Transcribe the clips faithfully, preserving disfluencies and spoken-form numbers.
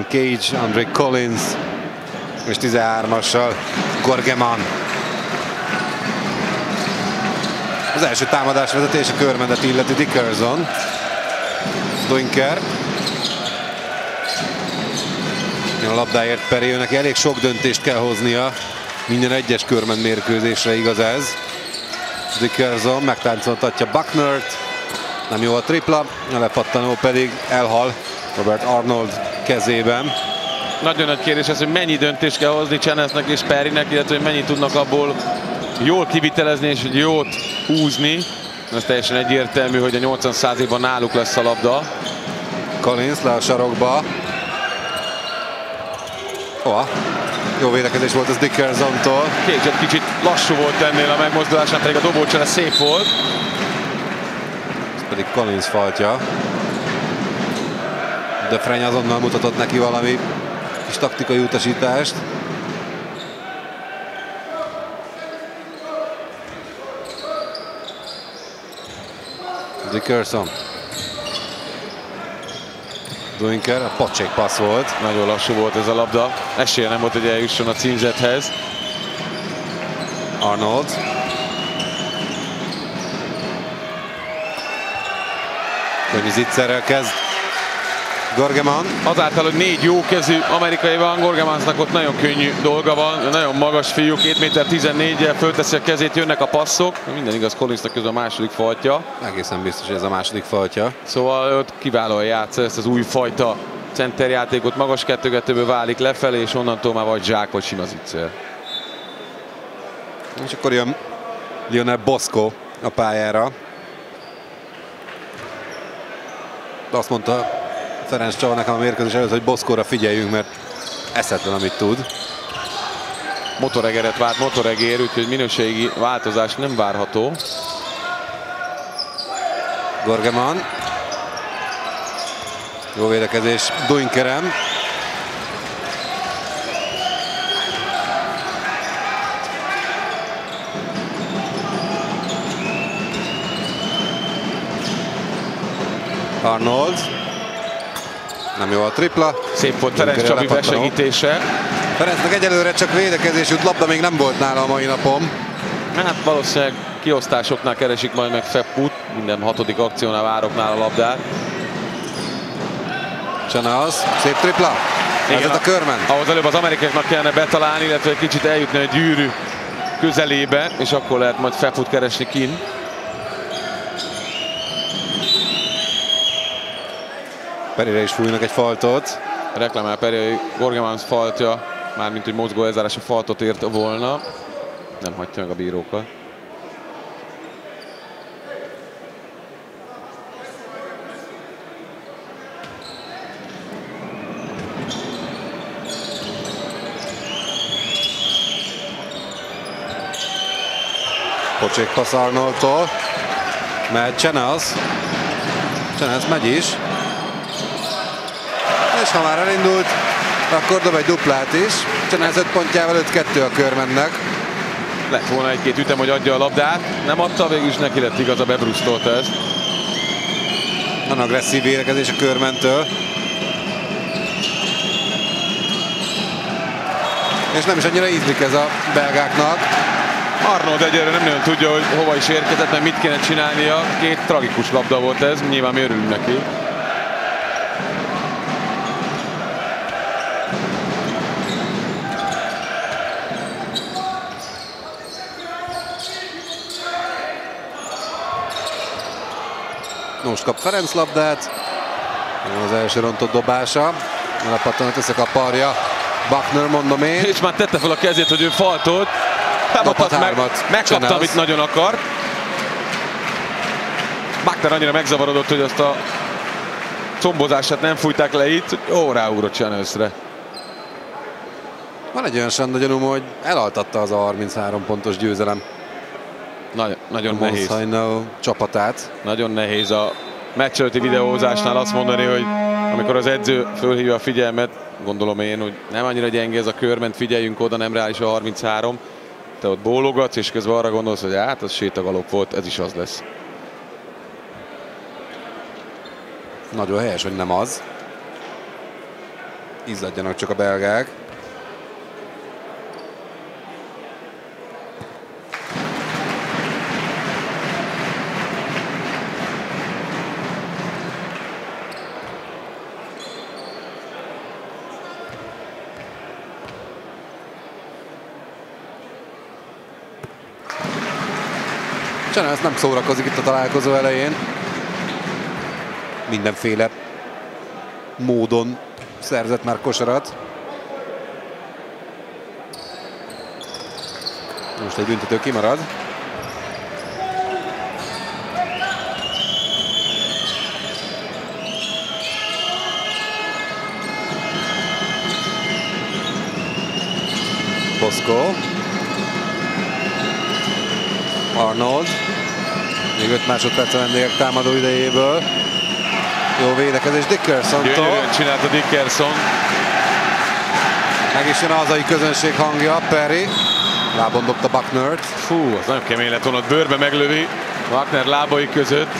Kevin Cage, Andre Collins és tizenhármassal Gorgeman. Az első támadás vezetés a körmendet illeti Dickerson. Duinker. A labdáért Perry, neki elég sok döntést kell hoznia. Minden egyes körment mérkőzésre igaz ez. Dickerson megtáncoltatja Bucknert. Nem jó a tripla, a lepattanó pedig elhal Robert Arnold kezében. Nagyon nagy kérdés ez, hogy mennyi döntést kell hozni Chanelsnek és Perrynek, illetve hogy mennyit tudnak abból jól kivitelezni és hogy jót húzni. Ez teljesen egyértelmű, hogy a nyolcvan százalékban náluk lesz a labda. Collins le a sarokba. Oh, jó védekezés volt ez Dickersontól. Cage kicsit lassú volt ennél a megmozdulásán, pedig a dobócsere szép volt. Ez pedig Collins faltja. De Freny azonnal mutatott neki valami kis taktikai utasítást. Dickerson. Duinker, a pocsék passz volt. Nagyon lassú volt ez a labda. Esélye nem volt, hogy eljusson a címzethez. Arnold. Könnyű zicserrel kezd Gorgeman. Azáltal, hogy négy jókezű amerikai van, Gorgemansnak ott nagyon könnyű dolga van. Nagyon magas fiú, két méter tizennégyel fölteszi a kezét, jönnek a passzok. Minden igaz, Collinsnak közben a második faltja. Egészen biztos, hogy ez a második faltja. Szóval ott kiválóan játsza ezt az új fajta centerjátékot, magas kettőgetőből válik lefelé, és onnantól már vagy zsák, vagy sima zicser. És akkor jön Lionel Bosco a pályára. De azt mondta Ferenc Csaba nekem a mérkőzés előtt, hogy Boscóra figyeljünk, mert eszetlen, amit tud. Motoregeret vált motoregér, úgyhogy minőségi változás nem várható. Gorgeman. Jó védekezés Duinkerem. Arnold. Nem jó a tripla. Szép volt Ferenc Csabi besegítése. Ferencnek egyelőre csak védekezés jut, labda még nem volt nála a mai napon. Hát valószínűleg kiosztásoknál keresik majd meg Fepput. Minden hatodik akciónál várok nála a labdát. Chanels, szép tripla. Igen, ez a körmen. Ahhoz előbb az amerikaiaknak kellene betalálni, illetve egy kicsit eljutni a gyűrű közelébe, és akkor lehet majd Fepput keresni kint. Perryre is fújnak egy faltot. Reklamál Perry, Gorgemans faltja, mármint hogy mozgó elzárása faltot ért volna. Nem hagyja meg a bírókat. Pocsék passz Arnoldtól. Mehet Chanels. Chanels megy is. És ha már elindult, akkor dob egy duplát is. Chanels öt pontjával öt kettő a körmennek. Lett volna egy-két ütem, hogy adja a labdát. Nem adta, végül is neki lett igaz, a bebrusztolt ezt. Nagyon agresszív védekezés a körmentől. És nem is annyira ízlik ez a belgáknak. Arnold egyelőre nem nagyon tudja, hogy hova is érkezett, mert mit kéne csinálnia. Két tragikus labda volt ez, nyilván mi örülünk neki. Most kap Ferenc labdát. Az első rontott dobása. Lepattanat összekaparja. Buckner, mondom én. És már tette fel a kezét, hogy ő faltolt. Dopat meg, megkapta, amit nagyon akart. Buckner annyira megzavarodott, hogy azt a combozását nem fújták le itt. Jó, ráugrott Chanelsre. Van egy olyan Sanda gyanúm, hogy elaltatta az a harminchárom pontos győzelem. Nagy, nagyon a nehéz. Csapatát. Nagyon nehéz a meccs előtti videózásnál azt mondani, hogy amikor az edző fölhívja a figyelmet, gondolom én, hogy nem annyira gyenge ez a körment, figyeljünk oda, nem reális a harminchárom. Te ott bólogatsz, és közben arra gondolsz, hogy hát, az sétagalop volt, ez is az lesz. Nagyon helyes, hogy nem az. izzadjanak csak a belgák. Chanels nem szórakozik itt a találkozó elején. Mindenféle módon szerzett már kosarat. Most egy büntető kimarad. Bosco. Arnold. Még öt másodperc vendégek támadó idejéből. Jó védekezés Dickersontól. Gyönyörűen csinálta Dickerson. Meg is jön a hazai közönség hangja. Perry. Lábon dobta Bucknert. Fú, az nagyon kemény lett volna, bőrbe meglövi Buckner lábai között.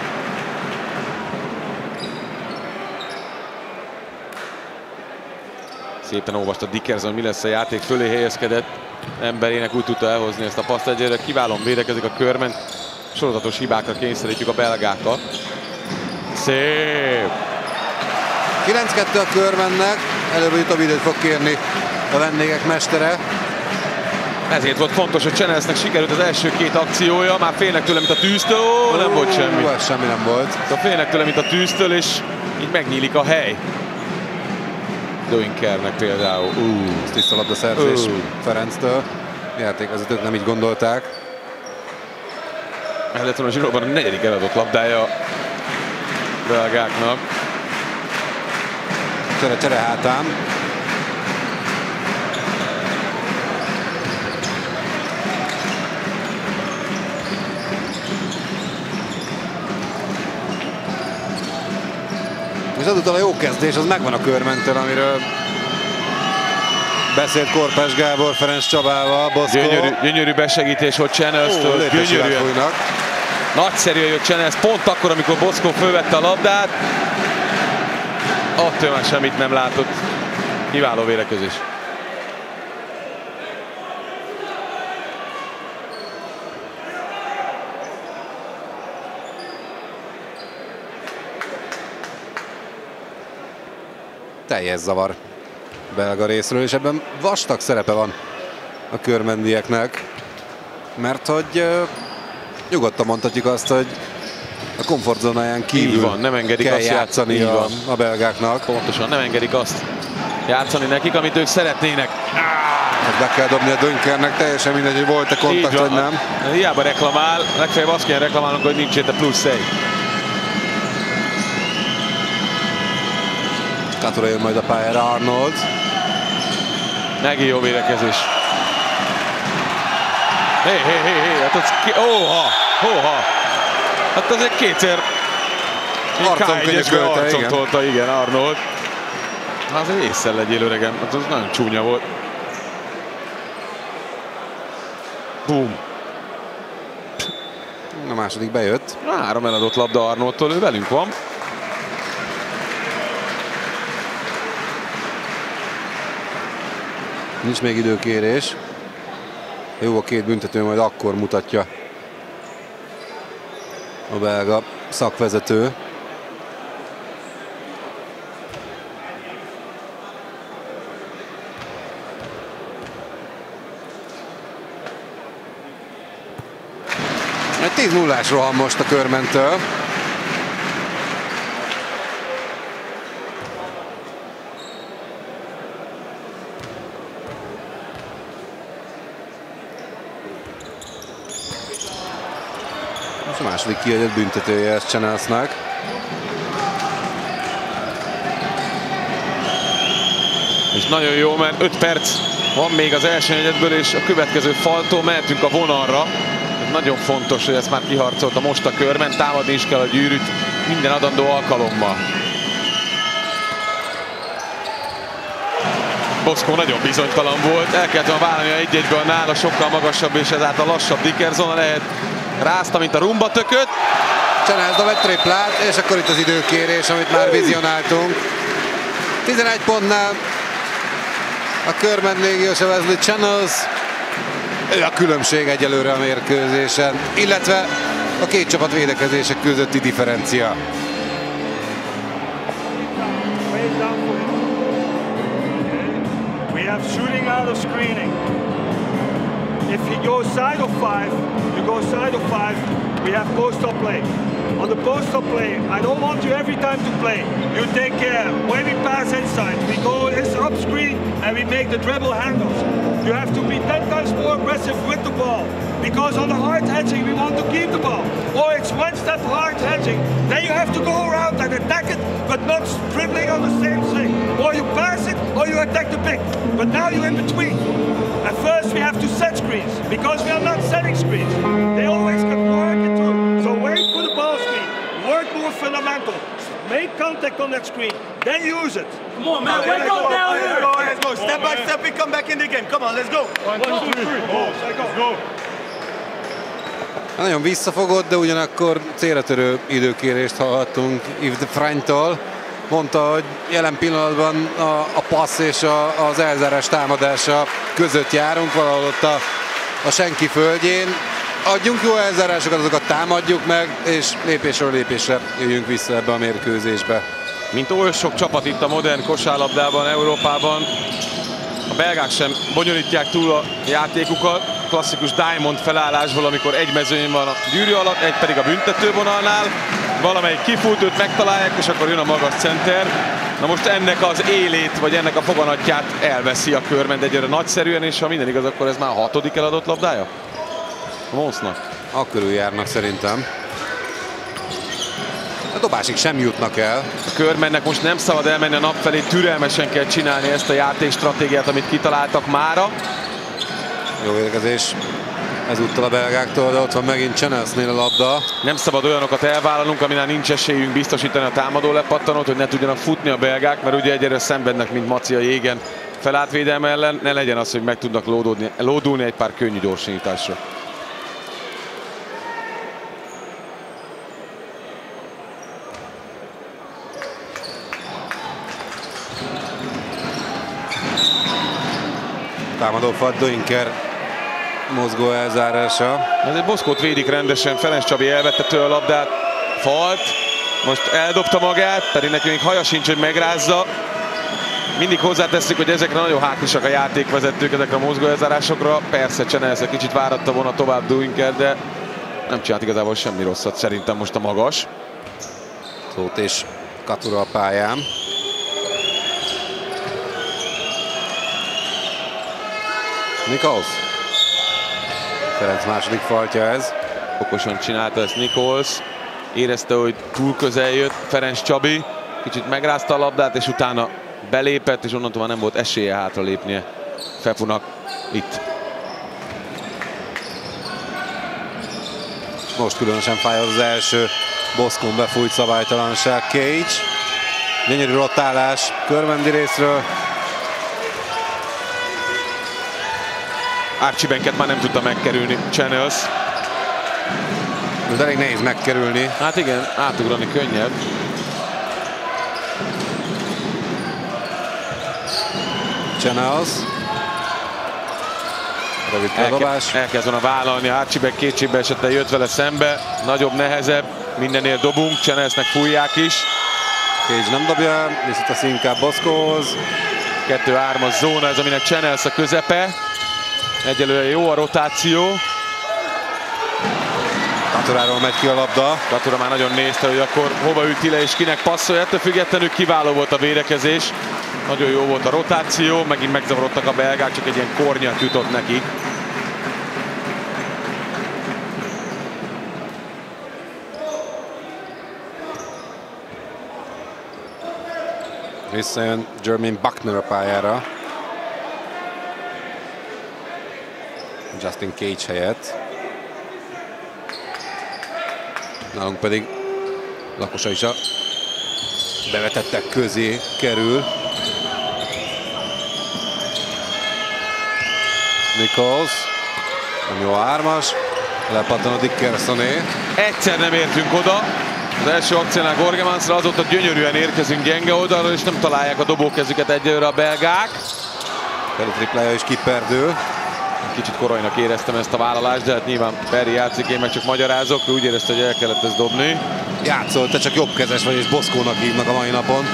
Szépen olvasta Dickerson, mi lesz a játék fölé helyezkedett emberének, úgy tudta elhozni ezt a paszt. Egyre kiválóan védekezik a Körment. Sorozatos hibákra kényszerítjük a belgákat. Szép! kilenc kettő a Körmennek. Előbb jutóbb időt fog kérni a vendégek mestere. Ezért volt fontos, hogy Chanelsnek sikerült az első két akciója. Már félnek tőle, mint a tűztől. Ó, nem volt semmi. Ó, semmi nem volt. Szóval félnek tőle, mint a tűztől, és így megnyílik a hely. Doinkernek például. Uh. Tiszta labdaszerzés uh. Ferenctől. Játékvezetők nem így gondolták. Ez lett volna a zsinórban a negyedik eladott labdája a belgáknak. Csere, csere hátán. És azután a jó kezdés, az megvan a Körmentől, amiről beszélt Korpás Gábor Ferenc Csabával. Bosco. Gyönyörű, gyönyörű besegítés volt Chanelstől. Gyönyörűen. Nagyszerűen jött Chanels, pont akkor, amikor Bosco fölvette a labdát. Attól már semmit nem látott. Kiváló védekezés. Teljes zavar belga részről, és ebben vastag szerepe van a körmendieknek, mert hogy uh, nyugodtan mondhatjuk azt, hogy a komfortzónáján kívül van, nem engedik kell azt játszani a, van. a belgáknak. Pontosan, nem engedik azt játszani nekik, amit ők szeretnének. Ezt be kell dobni a Dönkernek, teljesen mindegy, hogy volt-e kontakt, vagy nem. Hiába reklamál, legfeljebb azt kell reklamálnunk, hogy nincs itt a plusz egy. Katura jön majd a pályára, Arnold. Megint jó védekezés. Hé, hé, hé, hé, hát az ki... Óha, óha. Hát azért kétszer arcon könyökölte, arcon igen. tolta, igen, Arnold. Azért észre legyél, öregem, hát az nagyon csúnya volt. Bum. A második bejött. Három eladott labda Arnoldtól, ő velünk van. Nincs még időkérés. Jó, a két büntető majd akkor mutatja a belga szakvezető. Egy tíz nullás roham most a Körmentől. A második kiadott büntetője ez Chanelsnek. És nagyon jó, mert öt perc van még az első negyedből, és a következő faltól mehetünk a vonalra. Ez nagyon fontos, hogy ezt már kiharcolta most a Körment, támadni is kell a gyűrűt minden adandó alkalommal. Bosco nagyon bizonytalan volt, el kellett volna vállalni a egy-egyből nála sokkal magasabb és ezáltal lassabb Dickerson, lehet rázta, mint a rumba tököt. Chanels dob egy triplát, és akkor itt az időkérés, amit már vizionáltunk. tizenegy pontnál a Körment légiós a Wesley Channels. Ő a különbség egyelőre a mérkőzésen, illetve a két csapat védekezések közötti differencia. We have shooting out of screening. If he goes side of five, you go side of five, we have post-up play. On the post-up play, I don't want you every time to play. You take care. When we pass inside, we go up screen and we make the dribble handles. You have to be ten times more aggressive with the ball. Because on the hard hedging, we want to keep the ball. Or it's one step hard hedging, then you have to go around and attack it, but not dribbling on the same thing. Or you pass it, or you attack the pick. But now you're in between. At first, we have to set screens, because we are not setting screens. They always can work it through. So wait for the ball screen. Work more fundamental. Make contact on that screen, then use it. Come on, man. Let's go down here. Let's go, let's go. Step by step, we come back in the game. Come on, let's go. One, two, three. Let's go. Nagyon visszafogott, de ugyanakkor célra törő időkérést hallhattunk Yves de Frany-tól. Mondta, hogy jelen pillanatban a, a passz és a, az elzárás támadása között járunk, valahol ott a, a senki földjén. Adjunk jó elzárásokat, azokat támadjuk meg, és lépésről lépésre jöjjünk vissza ebbe a mérkőzésbe. Mint oly sok csapat itt a modern kosárlabdában, Európában, a belgák sem bonyolítják túl a játékukat. Klasszikus Diamond felállásból, amikor egy mezőny van a gyűrű alatt, egy pedig a büntetővonalnál. Valamelyik kifut, őt megtalálják, és akkor jön a magas center. Na most ennek az élét, vagy ennek a foganatját elveszi a Körment egyre nagyszerűen, és ha minden igaz, akkor ez már a hatodik eladott labdája a Monsnak. A körül járnak szerintem. A dobásig sem jutnak el. A Körmentnek most nem szabad elmenni a nap felé, türelmesen kell csinálni ezt a játékstratégiát, amit kitaláltak mára. Jó védekezés ezúttal a belgáktól, de ott van megint Channelsnél a labda. Nem szabad olyanokat elvállalnunk, aminál nincs esélyünk biztosítani a támadó lepattanót, hogy ne tudjanak futni a belgák, mert ugye egyre szenvednek, mint Maci a jégen felátvédelme ellen. Ne legyen az, hogy meg tudnak lódulni, lódulni egy pár könnyű gyorsításra. Támadó Faddoinker mozgó elzárása. Azért Boszkót védik rendesen, Ferenc Csabi elvette tőle a labdát, falt, most eldobta magát, pedig neki még haja sincs, hogy megrázza. Mindig hozzáteszük, hogy ezekre nagyon hákisak a játékvezetők, ezekre a mozgó elzárásokra. Persze Channels egy kicsit váratta volna tovább Duinker, de nem csinált igazából semmi rosszat szerintem most a magas. Tóth és Katura a pályán. Nichols. Ferenc második faltja ez. Okosan csinálta ezt Nichols. Érezte, hogy túl közel jött Ferenc Csabi. Kicsit megrázta a labdát, és utána belépett, és onnantól már nem volt esélye hátra lépnie Fepunak itt. Most különösen fáj az első Boszkón befújt szabálytalanság. Cage. Gyönyörű rotálás Körmendi részről. Archibanket már nem tudta megkerülni Channels. Ez elég nehéz megkerülni. Hát igen, átugrani könnyebb. Channels. Rövid feldobás. Elke, elkezd volna vállalni, Archibank kétségbe esetleg jött vele szembe. Nagyobb, nehezebb, mindennél dobunk, Channelsnek fújják is. Cage nem dobja, visszateszi inkább Boszkóhoz. kettő-hármas zóna, ez aminek Channels a közepe. Egyelőre jó a rotáció. Katuráról megy ki a labda. Katura már nagyon nézte, hogy akkor hova üti le és kinek passzolja. Ettől függetlenül kiváló volt a védekezés. Nagyon jó volt a rotáció, megint megzavarodtak a belgák, csak egy ilyen kornyat jutott nekik. Visszajön Jermaine Buckner a pályára. Justin Cage helyett. Nálunk pedig Lakosa is a bevetettek közé kerül. Nichols. Nem jó a hármas. Lepattan a Dickersoné. Egyszer nem értünk oda. Az első akciónál Gorgemansra, azóta gyönyörűen érkezünk gyenge oldalról, és nem találják a dobókezüket egyelőre a belgák. Perry triplája is kiperdül. Kicsit korainak éreztem ezt a vállalást, de hát nyilván Perry játszik, én meg csak magyarázok, ő úgy érezte, hogy el kellett ezt dobni. Játszol, te csak jobbkezes vagy, és Boszkónak hívnak a mai napon.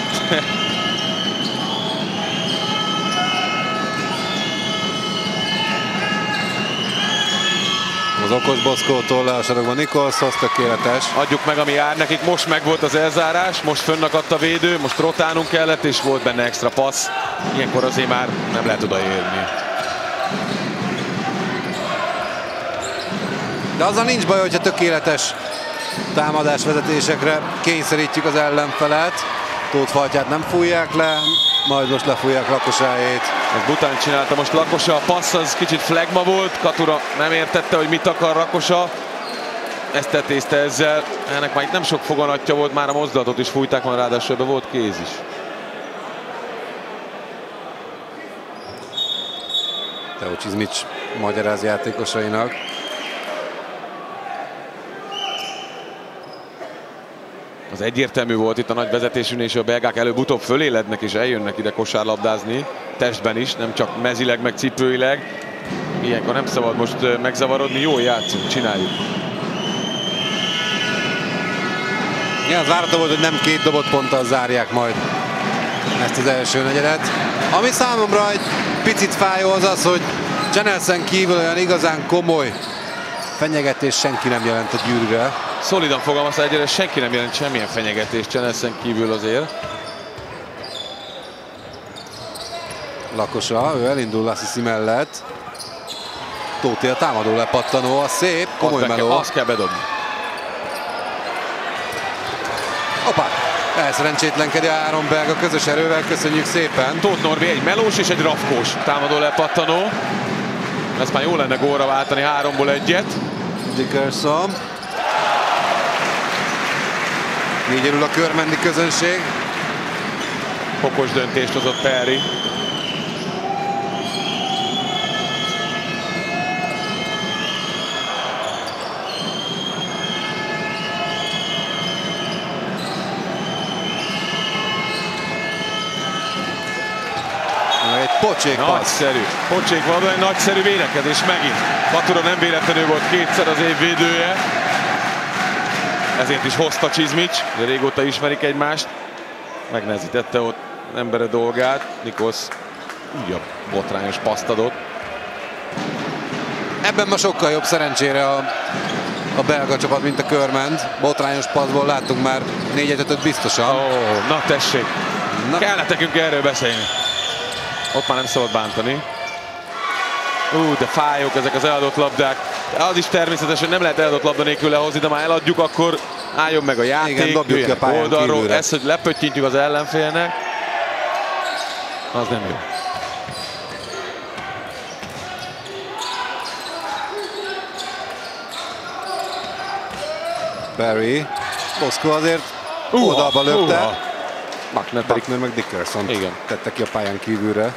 Az okos Boszkótól le a sarokban Nicholshoz, tökéletes. Adjuk meg, ami jár nekik, most meg volt az elzárás, most fönnakadt a védő, most rotálnunk kellett, és volt benne extra passz. Ilyenkor azért már nem lehet odaérni. De azzal nincs baj, hogyha tökéletes támadásvezetésekre kényszerítjük az ellenfelet. Tóth Faltyát nem fújják le, majd most lefújják Lakosáét. Ez Bután csinálta most Lakosa, a passz az kicsit flagma volt, Katura nem értette, hogy mit akar Lakosa. Ezt tetézte ezzel, ennek már itt nem sok foganatja volt, már a mozdulatot is fújták, már ráadásul ebben volt kéz is. Teo Csizmics magyaráz játékosainak. Az egyértelmű volt itt a nagy vezetésűn, és a belgák előbb-utóbb fölélednek és eljönnek ide kosárlabdázni. Testben is, nem csak mezileg, meg cipőileg. Ilyenkor nem szabad most megzavarodni, jól játszunk, csináljuk. Ja, az várható volt, hogy nem két dobott ponttal zárják majd ezt az első negyedet. Ami számomra egy picit fájó az az, hogy Janelsen kívül olyan igazán komoly fenyegetés senki nem jelent a Győrre. Szolidan fogalmazta, egyre senki nem jelent semmilyen fenyegetést Janelsen kívül azért. Lakosa, ő elindul Lassisi mellett. Tóti a támadó lepattanó, a szép, komoly meló. Azt kell bedobni. Hoppá! Elszerencsétlenkedik három belga közös erővel, köszönjük szépen. Tóth Norbi egy melós és egy rafkós támadó lepattanó. Ezt már jó lenne gólra váltani, háromból egyet. Dickerson. Így örül a körmendi közönség. Okos döntést hozott Perry. Egy pocsék passz. Nagyszerű. Pocsék valóban egy nagyszerű védekezés megint. Katura nem véletlenül volt kétszer az év védője. Ezért is hozta Csizmics, de régóta ismerik egymást. Megnehezítette ott embere dolgát. Nikos újabb botrányos paszt adott. Ebben ma sokkal jobb szerencsére a, a belga csapat, mint a Körmend. Botrányos passzból láttunk már négyet-ötöt biztosan. Ó, oh, na tessék. Na. Kellett nekünk erről beszélni. Ott már nem szabad bántani. Ú, de fájók ezek az eladott labdák. De az is természetes, hogy nem lehet eladott labda nélkül lehozni, de már eladjuk, akkor álljon meg a játék. Igen, dobjuk ki a pályán oldalról. kívülre. Ez, hogy lepöttyintjük az ellenfélnek, az nem jó. Perry. Boszkó azért oldalba löpte. Uh, Buckner pedig meg Dickerson tette ki a pályán kívülre.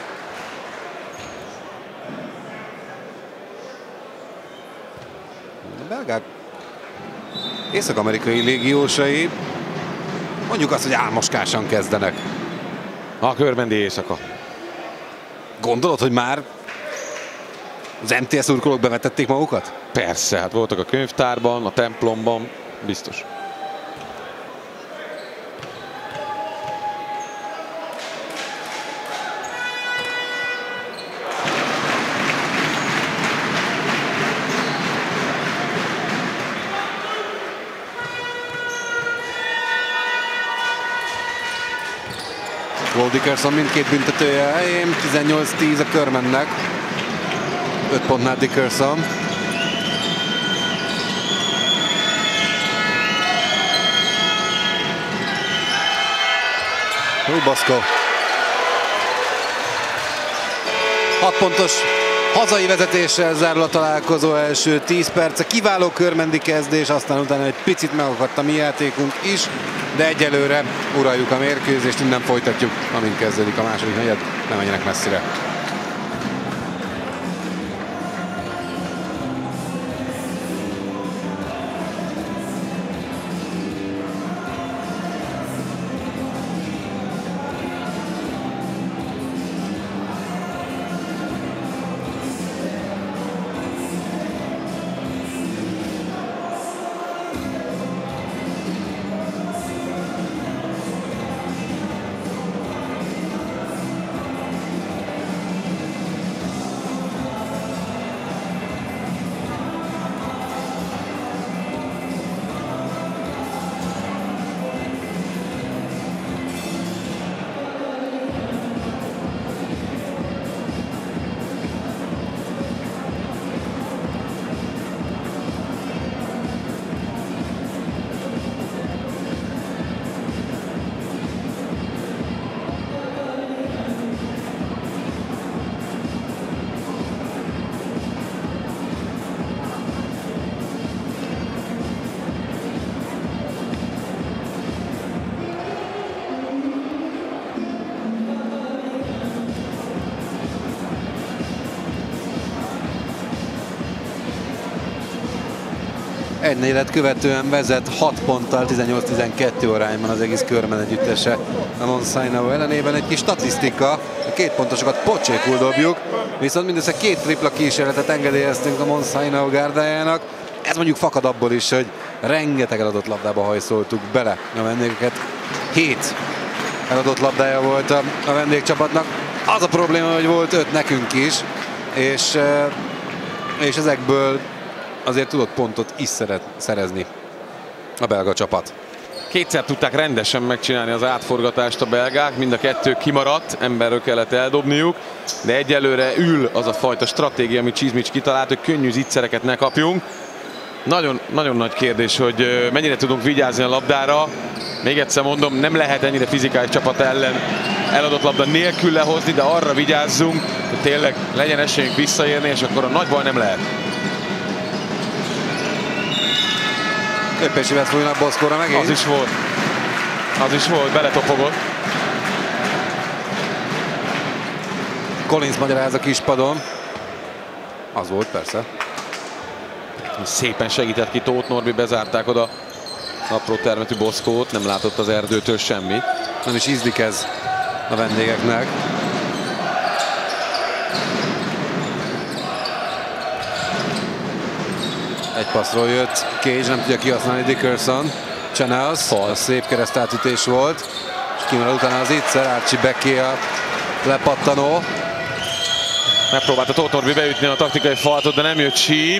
A belgák észak-amerikai légiósai mondjuk azt, hogy álmoskásan kezdenek. A körmendi éjszaka. Gondolod, hogy már az em té es szurkolók bevetették magukat? Persze, hát voltak a könyvtárban, a templomban, biztos. Paul Dickerson mindkét büntetője helyén, tizennyolc tíz a Körmennek. öt pontnál Dickerson. Rubaszko. hat pontos hazai vezetéssel zárul a találkozó első tíz perce. Kiváló körmendi kezdés, aztán utána egy picit megakadt a mi játékunk is, de egyelőre uraljuk a mérkőzést, innen folytatjuk, amint kezdődik a második negyed, nem menjenek messzire. egy negyedet követően vezet hat ponttal, tizennyolc tizenkettő arányban az egész Körmen együttese a Mount Sinai ellenében. Egy kis statisztika, a két pontosokat pocsékul dobjuk, viszont mindössze két tripla kísérletet engedélyeztünk a Mount Sinai gárdájának. Ez mondjuk fakad abból is, hogy rengeteg eladott labdába hajszoltuk bele a vendégeket. Hét eladott labdája volt a, a vendégcsapatnak. Az a probléma, hogy volt öt nekünk is, és, és ezekből azért tudott pontot is szeret, szerezni a belga csapat. Kétszer tudták rendesen megcsinálni az átforgatást a belgák, mind a kettő kimaradt, emberről kellett eldobniuk, de egyelőre ül az a fajta stratégia, amit Csizmics kitalált, hogy könnyű zicsereket ne kapjunk. Nagyon, nagyon nagy kérdés, hogy mennyire tudunk vigyázni a labdára. Még egyszer mondom, nem lehet ennyire fizikális csapat ellen eladott labda nélkül lehozni, de arra vigyázzunk, hogy tényleg legyen esélyünk visszaérni, és akkor a nagy baj nem lehet. Köpésévet fújnak Boszkóra megint. Az is volt. Az is volt, beletopogott. Collins magyaráz a kispadon. Az volt persze. Szépen segített ki Tóth Norbi, bezárták oda apró termetű Boszkót, nem látott az erdőtől semmit. Nem is ízlik ez a vendégeknek. Egy passzról jött Cage, nem tudja kihasználni Dickerson. Channels, szép keresztátütés volt. És kimarad utána az Itzer, Archie Becky a lepattanó. Megpróbálta Tóth Norbi beütni a taktikai faltot, de nem jött Sheep.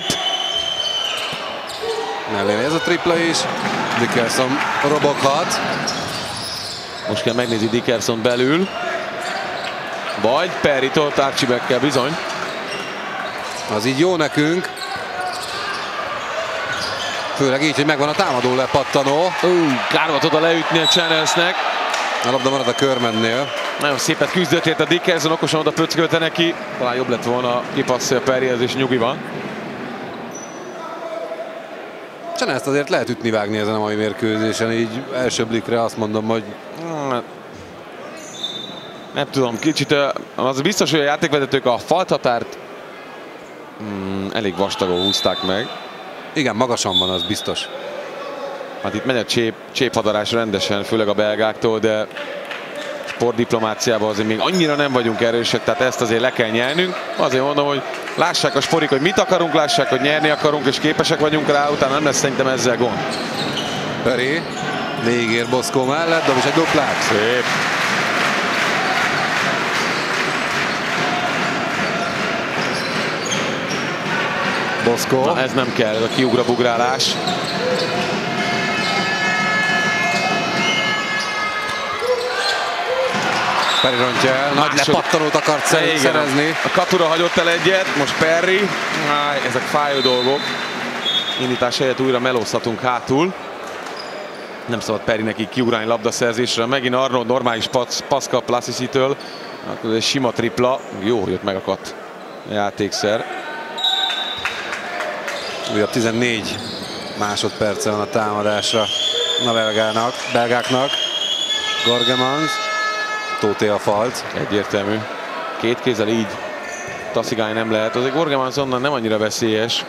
Mellé ez a tripla is. Dickerson roboghat. Most kell megnézni Dickerson belül. Vagy Perry-tól Archie Beckkel bizony. Az így jó nekünk. Főleg így, hogy megvan a támadó lepattanó. Uh, kár volt oda leütni a Channelsnek. A labda marad a Körmennél. Nagyon szépet küzdött ért a Dickerson, okosan oda pöckölte neki. Talán jobb lett volna kipasszolja Perryhez, és nyugi van. Channelst azért lehet ütni, vágni ezen a mai mérkőzésen, így első blikre azt mondom, hogy... Hmm, nem tudom, kicsit az biztos, hogy a játékvezetők a falthatárt hmm, elég vastagon húzták meg. Igen, magasan van, az biztos. Hát itt megy a csép, cséphadarás rendesen, főleg a belgáktól, de sportdiplomáciában azért még annyira nem vagyunk erősek, tehát ezt azért le kell nyernünk. Azért mondom, hogy lássák a sporik, hogy mit akarunk, lássák, hogy nyerni akarunk, és képesek vagyunk rá, utána nem lesz szerintem ezzel gond. Perry végér Boszkó mellett, dob is egy duplát. Szép. Boszkó. Na, ez nem kell, ez a kiugrabugrálás. Perry rontja el, nagy lepattanót akart szerezni. A katura hagyott el egyet, most Perry. Áj, ezek fájó dolgok. Indítás helyett újra melózhatunk hátul. Nem szabad Perrynek így kiugrálni labdaszerzésre. Megint Arnold normális passz kap Lassisi-től. Akkor egy sima tripla. Jó, hogy ott megakadt a játékszer. Újabb tizennégy másodperce van a támadásra a belgának, belgáknak. Gorgemans. Tóté a falt. Egyértelmű. Két kézzel így taszigálni nem lehet. Azért Gorgemans onnan nem annyira veszélyes.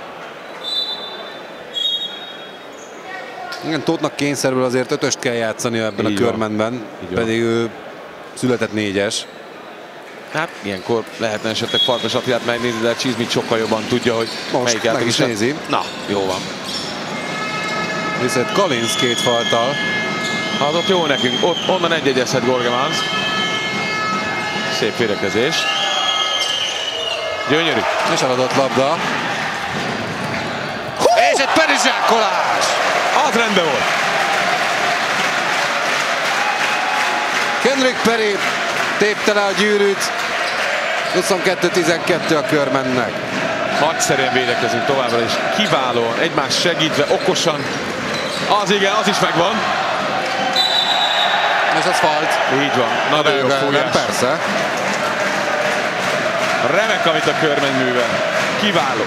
Igen, Tóthnak kényszerből azért ötöst kell játszani ebben így a körmenben, pedig ő született négyes. Hát ilyenkor lehetne esetleg Farkas Attilát megnézni, de Csizmics sokkal jobban tudja, hogy most melyik játék is nézi. Na, jó van. Viszont Collins két falttal. Az ott jó nekünk, ott onnan egy-egyezhet Gorgemans. Szép védekezés. Gyönyörű. És eladott labda. Hú! És egy perizsákolás! Az rendben volt. Kendrick Perry tépte le a gyűrűt. huszonkettő tizenkettő a Körmennek. Nagyszerűen védekezünk továbbra is. Kiválóan, egymást segítve, okosan. Az igen, az is megvan. És az falt. Így van. Nagyon jó fújás. Persze. Remek, amit a Körmen művel. Kiváló.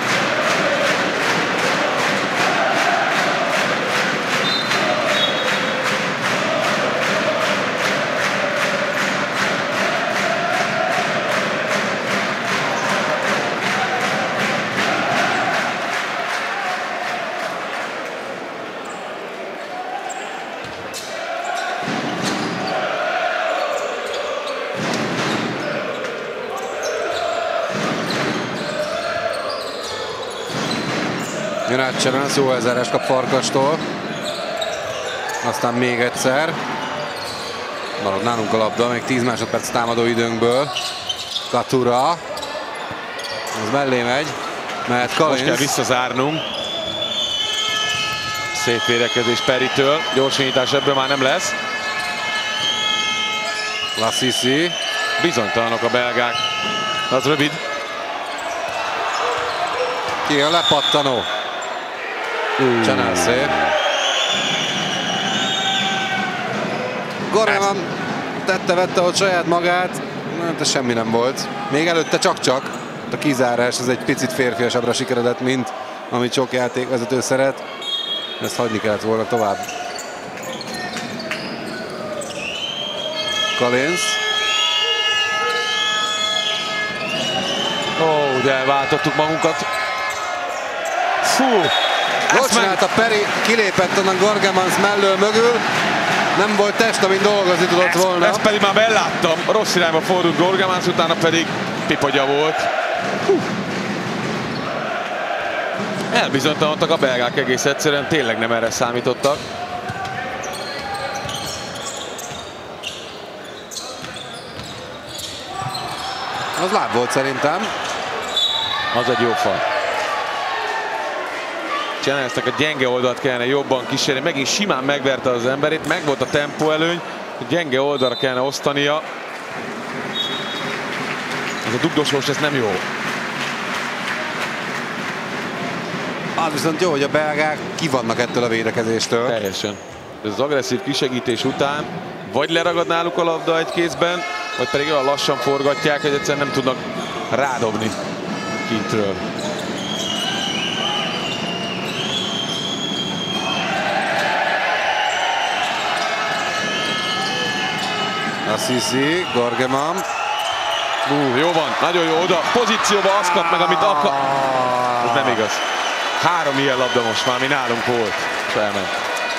Jön át Csenász, jó ezeres kap Farkastól. Aztán még egyszer. Marad nálunk a labda, még tíz másodperc támadó időnkből. Katura. Az mellé megy. Mehet Collins. Most kell visszazárnunk. Szép védekezés Peritől. Gyorsítás ebből már nem lesz. Lassisi. Bizonytalanok a belgák. Az rövid. Ki a lepattanó. Csenász szép. Gorgeman tette-vette ott saját magát. De semmi nem volt. Még előtte csak-csak. A kizárás, ez egy picit férfiasabbra sikeredett, mint amit sok játékvezető szeret. Ezt hagyni kellett volna tovább. Collins. Ó, oh, de elváltottuk magunkat. Fú! Jól csinálta Peri, kilépett onnan Gorgemans mellől mögül. Nem volt test, amin dolgozni tudott ezt, volna. Ezt pedig már beláttam. Rossz irányba fordult Gorgemans, utána pedig pipogya volt. Hú. Elbizonytalanodtak a belgák egész egyszerűen, tényleg nem erre számítottak. Az láb volt szerintem. Az egy jó fal. Csenásznak a gyenge oldalt kellene jobban kísérni. Megint simán megverte az emberét, meg volt a tempó előny. A gyenge oldalra kellene osztania. Ez a dugdosós, ez nem jó. Az viszont jó, hogy a belgák kivannak ettől a védekezéstől. Teljesen. Ez az agresszív kisegítés után vagy leragad náluk a labda egy kézben, vagy pedig olyan lassan forgatják, hogy egyszerűen nem tudnak rádobni kintről. Lassisi, Gorgeman. Uh, jó van, nagyon jó oda. Pozícióba azt kap meg, amit akar. Ez nem igaz. Három ilyen labda most már, ami nálunk volt. És elment.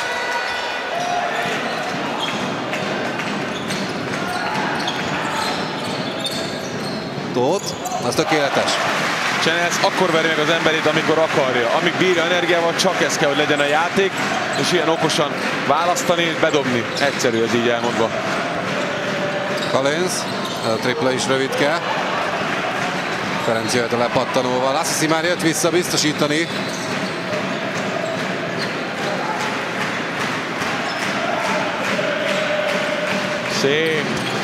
Tóth, az tökéletes. Csenász akkor veri meg az emberét, amikor akarja. Amíg bírja energiával, csak ez kell, hogy legyen a játék, és ilyen okosan választani és bedobni. Egyszerű ez így elmondva. Collins, a tripla is rövidke. Ferenc jöhet a lepattanóval. Lassisi már jött vissza biztosítani. Szép.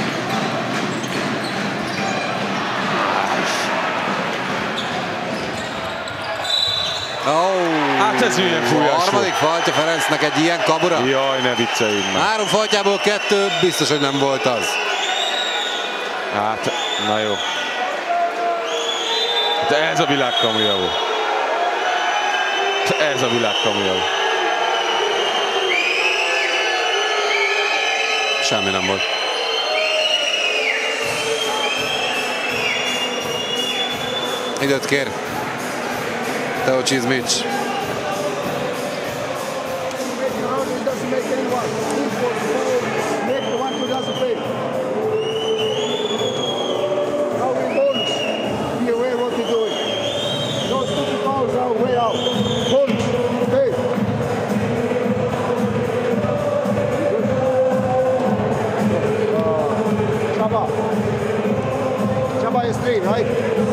Oh, hát ez milyen fújás. A harmadik faltja Ferencnek egy ilyen kabura. Jaj, ne vicceljünk már. Három faltjából kettő, biztos, hogy nem volt az. Hát, na jó. De ez a világ kamuja volt. Ez a világ kamuja volt. Semmi nem volt. Időt kér Teo Csizmics. Chaba is three, right?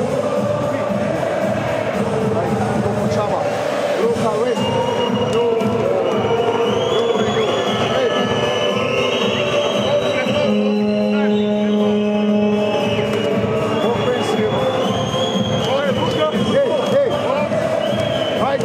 Right, go for Chaba. Luka, wait. No, no, no, hey. Offensive. Hey, hey. Right.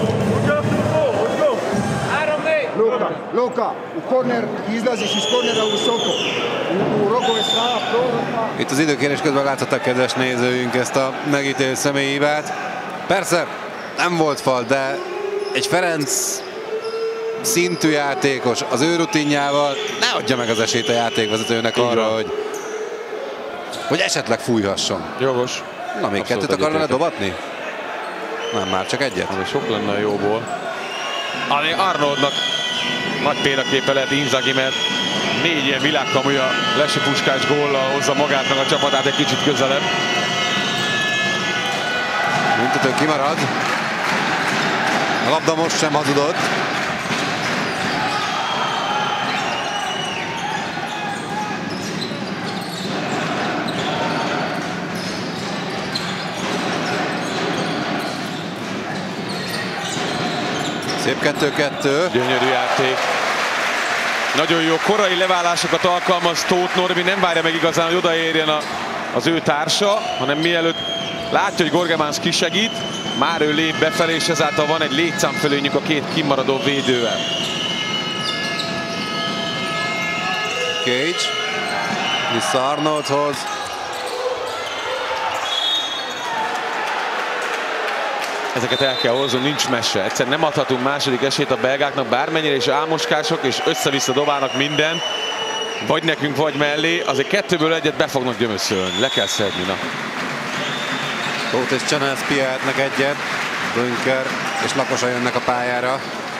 Luka, Luka, u korner, izlaziš iz kornera u visoko. U rogove strana, prolazna. Itt az időkérés közben láthatták, kedves nézőink, ezt a megítélt személyi hibát. Persze nem volt fal, de egy Ferenc szintű játékos az ő rutinjával ne adja meg az esélyt a játékvezetőnek arra, hogy, hogy esetleg fújhasson. Jogos. Na, még Abszolút kettőt akarna egyetértek. dobatni? Nem, már csak egyet. Ami sok lenne a jóból. Ami Arnoldnak nagy példaképe lehet Inzaghi, mert négy ilyen világkamuja lesipuskás góllal hozza magát meg a csapatát egy kicsit közelebb. Büntető kimarad. A labda most sem hazudott. Szép kettő-kettő. Gyönyörű játék. Nagyon jó korai leválásokat alkalmaz Tóth Norbi, nem várja meg igazán, hogy odaérjen a, az ő társa, hanem mielőtt látja, hogy Gorgemans kisegít, már ő lép befelé, és ezáltal van egy létszámfölényük a két kimaradó védővel. Cage vissza Arnoldhoz. Ezeket el kell hozni, nincs mese. Egyszerűen nem adhatunk második esélyt a belgáknak, bármennyire is álmoskások, és össze-vissza dobálnak minden. Vagy nekünk, vagy mellé. Azért kettőből egyet be fognak gyömöszölni. Le kell szedni, na. Tóth és Cseneszpi ehetnek egyet. Dünker és Lakosa jönnek a pályára.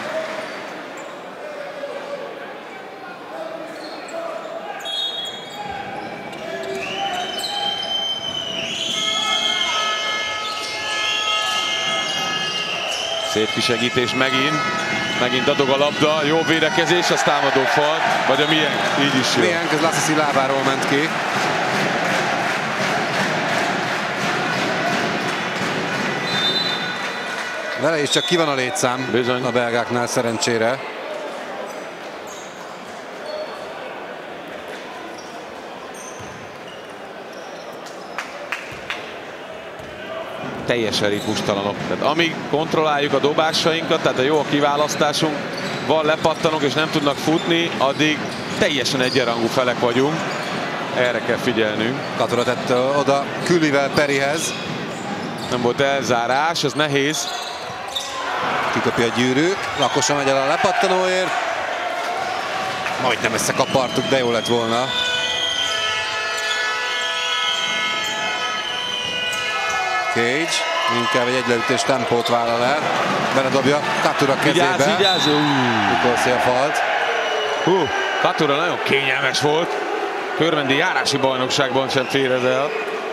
Szép kisegítés megint. Megint adog a labda, jó védekezés, az támadó fal, vagy a milyen, így is jó. Milyen, ez Lassisi lábáról ment ki. Vele is csak ki van a létszám. Bizony. A belgáknál szerencsére. Teljesen ritmustalanok. Tehát amíg kontrolláljuk a dobásainkat, tehát a jó a kiválasztásunk, van lepattanunk és nem tudnak futni, addig teljesen egyenrangú felek vagyunk. Erre kell figyelnünk. Katura tett oda Külivel Perihez. Nem volt elzárás, ez nehéz. Kiköpi a gyűrű, Lakosa megy el a lepattanóért. Majdnem összekapartuk, de jó lett volna. Cage, inkább egy egyleütés tempót vállal el. Beledobja Katura kezébe. Vigyázz, vigyázz! Mikor szélfalt. Hú, Katura nagyon kényelmes volt. Körmendi járási bajnokságban sem fér ez el.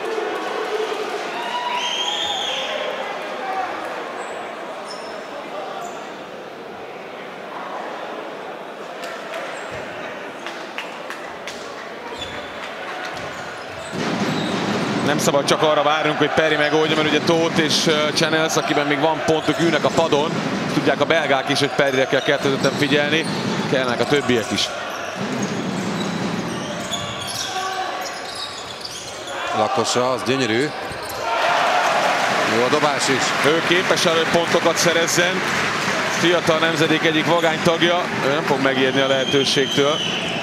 Nem szabad csak arra várnunk, hogy Peri megoldja, mert ugye Tóth és Channels, akiben még van pontok, ülnek a padon. Tudják a belgák is, hogy Perire kell kettőzetten figyelni. Kellnek a többiek is. Lakosa, az gyönyörű. Jó a dobás is. Ő képes arra, hogy pontokat szerezzen. Fiatal nemzedék egyik vagány tagja. Ő nem fog megijedni a lehetőségtől.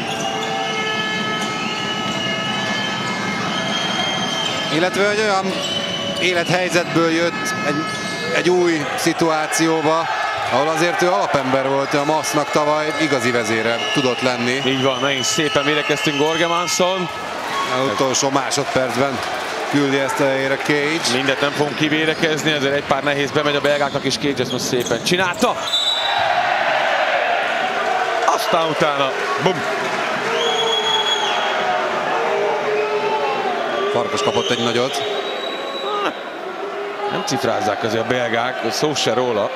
Illetve egy olyan élethelyzetből jött egy, egy új szituációba, ahol azért ő alapember volt, a masznak tavaly igazi vezére tudott lenni. Így van, megint szépen védekeztünk Gorgemanson. Az utolsó másodpercben küldi ezt a helyére Cage. Mindet nem fogunk kivédekezni, ezért egy pár nehéz bemegy a belgáknak, és Cage ezt most szépen csinálta. Aztán utána, bum! Farkas kapott egy nagyot. Nem cifrázzák azért a belgák, szó se róla.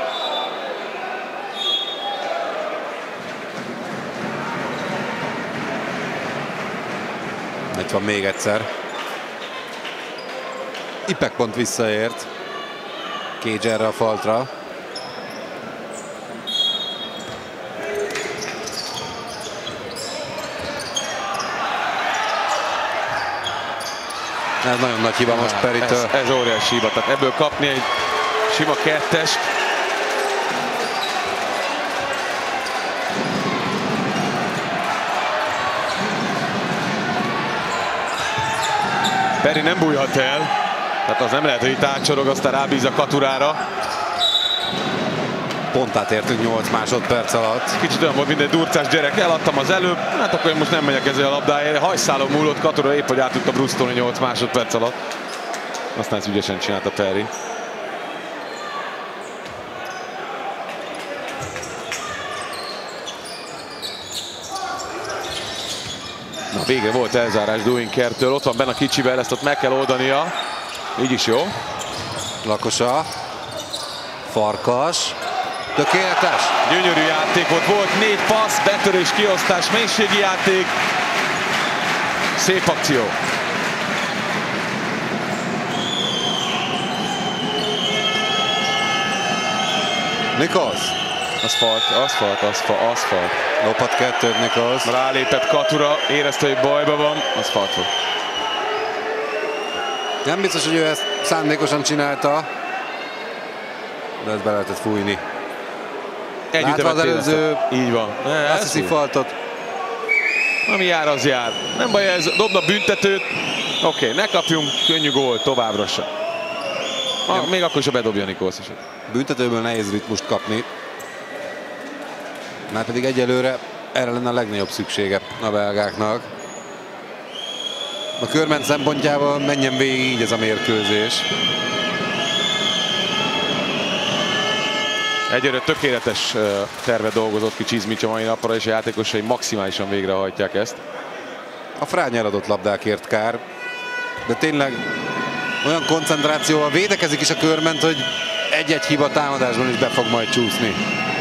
Itt van még egyszer. Ipek pont visszaért. Cage erre a faltra. Ez nagyon nagy hiba most Peritől. Ez, ez óriási hiba, tehát ebből kapni egy sima kettest. Peri nem bújhat el, tehát az nem lehet, hogy itt átcsorog, aztán rábíz a Katurára. Pont átértünk nyolc másodperc alatt. Kicsit olyan volt, mint egy durcás gyerek, eladtam az előbb, hát akkor én most nem megyek ezzel a labdáért. Hajszálon múlott, Katura épp, hogy át tudta brusztolni nyolc másodperc alatt. Aztán ezt ügyesen csinálta Peri. Na, végre volt elzárás Dünkertől, ott van benne a kicsivel, ezt ott meg kell oldania. Így is jó. Lakosa. Farkas. Tökéletes. Gyönyörű játék volt, volt négy passz, betörés, kiosztás, mélységi játék. Szép akció. Nichols. Aszfalt, aszfalt, aszfalt, aszfalt. Lopat kettőt Nichols. Rálépett Katura, érezte, hogy bajba van, aszfalt volt. Nem biztos, hogy ő ezt szándékosan csinálta, de ezt be lehetett fújni. Látva az előző így van. Ne, azt hiszi faltot. Ami jár, az jár. Nem baj, ez dobna büntetőt. Oké, okay, ne kapjunk könnyű gól továbbra sem. Ah, még akkor is bedobja Nichols is. Büntetőből nehéz ritmust kapni. Már pedig egyelőre erre lenne a legnagyobb szüksége a belgáknak. A körment szempontjával menjen végig így ez a mérkőzés. Egyelőre tökéletes terve dolgozott ki Csizmics a mai napra, és a játékosai maximálisan végrehajtják ezt. A Frányi eladott labdákért kár, de tényleg olyan koncentrációval védekezik is a körment, hogy egy-egy hiba támadásban is be fog majd csúszni.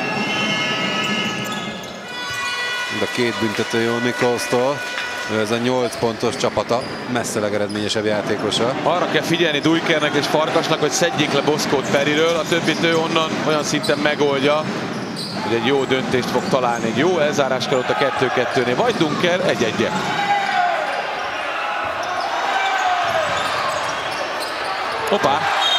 De két büntető jó Nicholstól. Ő ez a nyolc pontos csapata messze legeredményesebb játékosa. Arra kell figyelni Dujkernek és Farkasnak, hogy szedjék le Boszkót Periről, a többit ő onnan olyan szinten megoldja, hogy egy jó döntést fog találni. Egy jó elzárás kell ott a kettő kettőnél, vagy Dunker egy-egyet. Hoppá!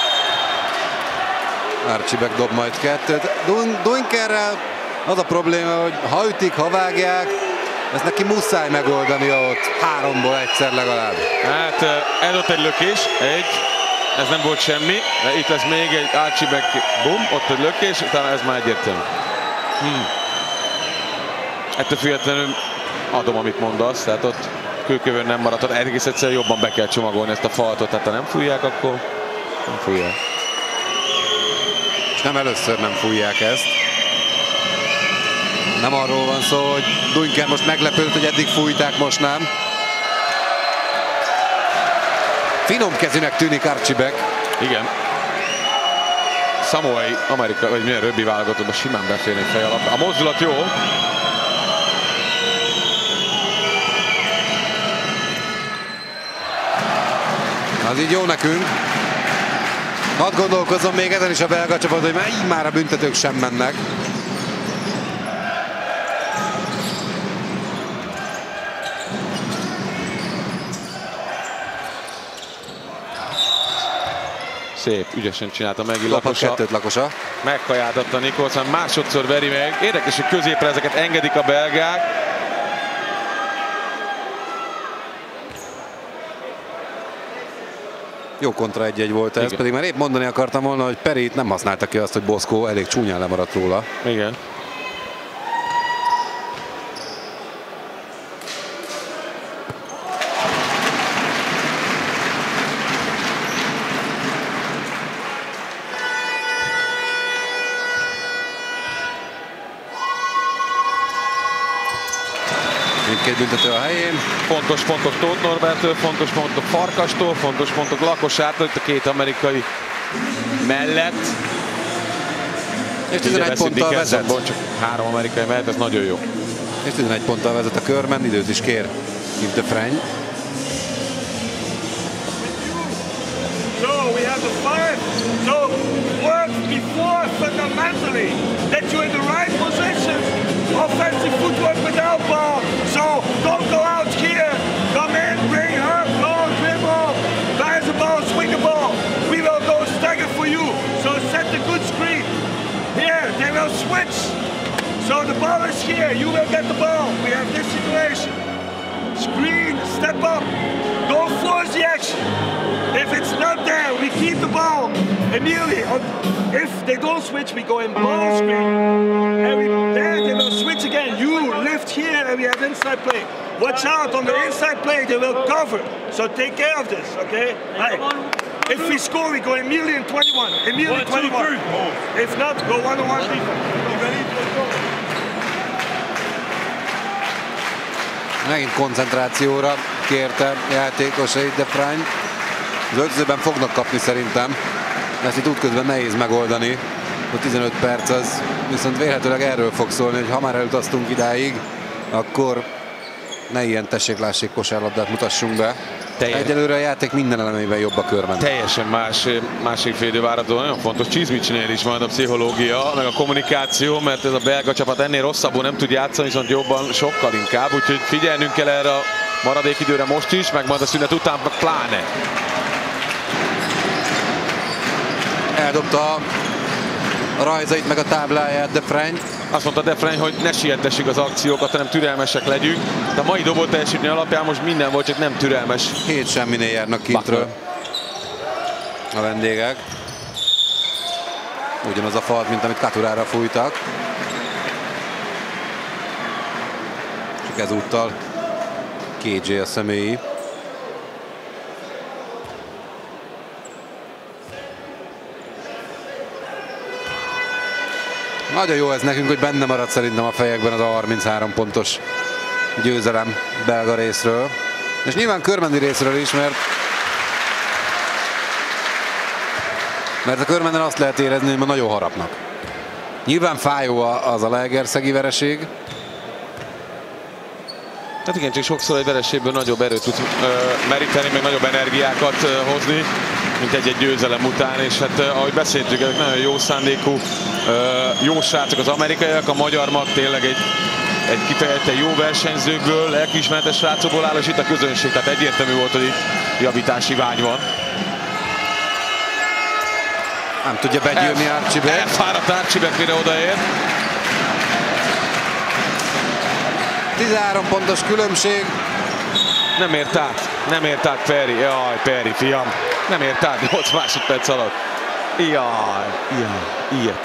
Archibek dob majd kettőt. Dun Dunkerrel az a probléma, hogy ha ütik, ha vágják, ezt neki muszáj megoldania ott háromból egyszer legalább. Hát ez ott egy lökés, egy, ez nem volt semmi, de itt lesz még egy Archibek, bum, ott egy lökés, utána ez már egyértelmű. Hmm. Ettől függetlenül adom, amit mondasz, tehát ott kőkövön nem maradhat, egész egyszerűen jobban be kell csomagolni ezt a faltot, tehát ha nem fújják, akkor nem fújják. És nem először nem fújják ezt. Nem arról van szó, hogy Dunker most meglepődött, hogy eddig fújták, most nem. Finom kezűnek tűnik Archibek. Igen. Samoai, Amerika, vagy milyen röbbi válogatottban simán beférnék fej alap. A mozdulat jó. Az így jó nekünk. Hadd gondolkozzon még ezen is a belga csapat, hogy már így már a büntetők sem mennek. Szép, ügyesen csinálta meg Lakosa. Kettőt Lakosa. Megkajáltatta Nichols, másodszor veri meg. Érdekes, hogy középre ezeket engedik a belgák. Jó kontra egy-egy volt ez, igen. Pedig már épp mondani akartam volna, hogy Perit nem használta ki azt, hogy Boszkó elég csúnyán lemaradt róla. Igen. Mindkét büntető a helyén. Fontos pontok Tóth Norberttől, fontos pontok Farkastól, fontos pontok Lakosától, itt a két amerikai mellett. És tizenegy ponttal vezet. Bon, csak három amerikai mellett, ez nagyon jó. És tizenegy ponttal vezet a körben, időt is kér Yves de Frany. So we have the five. So work before fundamentally that you're in the right position. Offensive footwork without ball. So don't go out here. Come in, bring her, blow, dribble. Guys the ball, swing the ball. We will go stagger for you. So set the good screen. Here, they will switch. So the ball is here. You will get the ball. We have this situation. Screen, step up. Don't force the action. If it's not there, we keep the ball immediately. If they don't switch, we go in ball screen. And we, there they will switch again. You lift here and we have inside play. Watch out on the inside play, they will cover. So take care of this, okay? Right. If we score, we go immediately in twenty-one. Immediately twenty-one. If not, go one-on-one defense. Megint koncentrációra kérte játékosait de Frany. Az öltözőben fognak kapni szerintem. Ezt itt útközben nehéz megoldani. A tizenöt perc az viszont vélhetőleg erről fog szólni, hogy ha már elutaztunk idáig, akkor ne ilyen tessék-lássék kosárlabdát mutassunk be. Teljes. Egyelőre a játék minden elemében jobb a körben. Teljesen más, másik félidő várható. Nagyon fontos Csizmicsinél is majd a pszichológia, meg a kommunikáció, mert ez a belga csapat ennél rosszabbul nem tud játszani, viszont jobban sokkal inkább. Úgyhogy figyelnünk kell erre a maradék időre most is, meg majd a szünet után pláne. Eldobta a rajzait meg a tábláját Defreny. Azt mondta Defreny, hogy ne siettessük az akciókat, hanem türelmesek legyünk. De a mai dobó teljesítmény alapján most minden volt, csak nem türelmes. Hét semminél járnak kintről a vendégek. Ugyanaz a falt, mint amit Katurára fújtak. Csak ezúttal ká jé a személyi. Nagyon jó ez nekünk, hogy benne maradt szerintem a fejekben az a harminchárom pontos győzelem belga részről. És nyilván Körmendi részről is, mert mert a Körmenden azt lehet érezni, hogy ma nagyon harapnak. Nyilván fájó az a legerszegi vereség. Hát igen, csak sokszor egy vereségből nagyobb erőt tud ö, meríteni, meg nagyobb energiákat ö, hozni, mint egy-egy győzelem után, és hát ö, ahogy beszéltük, ezek nagyon jó szándékú, ö, jó srácok az amerikaiak, a magyar mag tényleg egy, egy kifejezetten jó versenyzőkből, lelkiismeretes srácokból áll, és itt a közönség, tehát egyértelmű volt, hogy itt javítási vágy van. Nem tudja begyűrni Archibald. Elfáradt Archibald, mire odaér. tizenhárom pontos különbség. Nem ért át, nem ért át Perry. Jaj, Perry, fiam. Nem ért át nyolc másodperc alatt. Jaj, jaj, ilyet.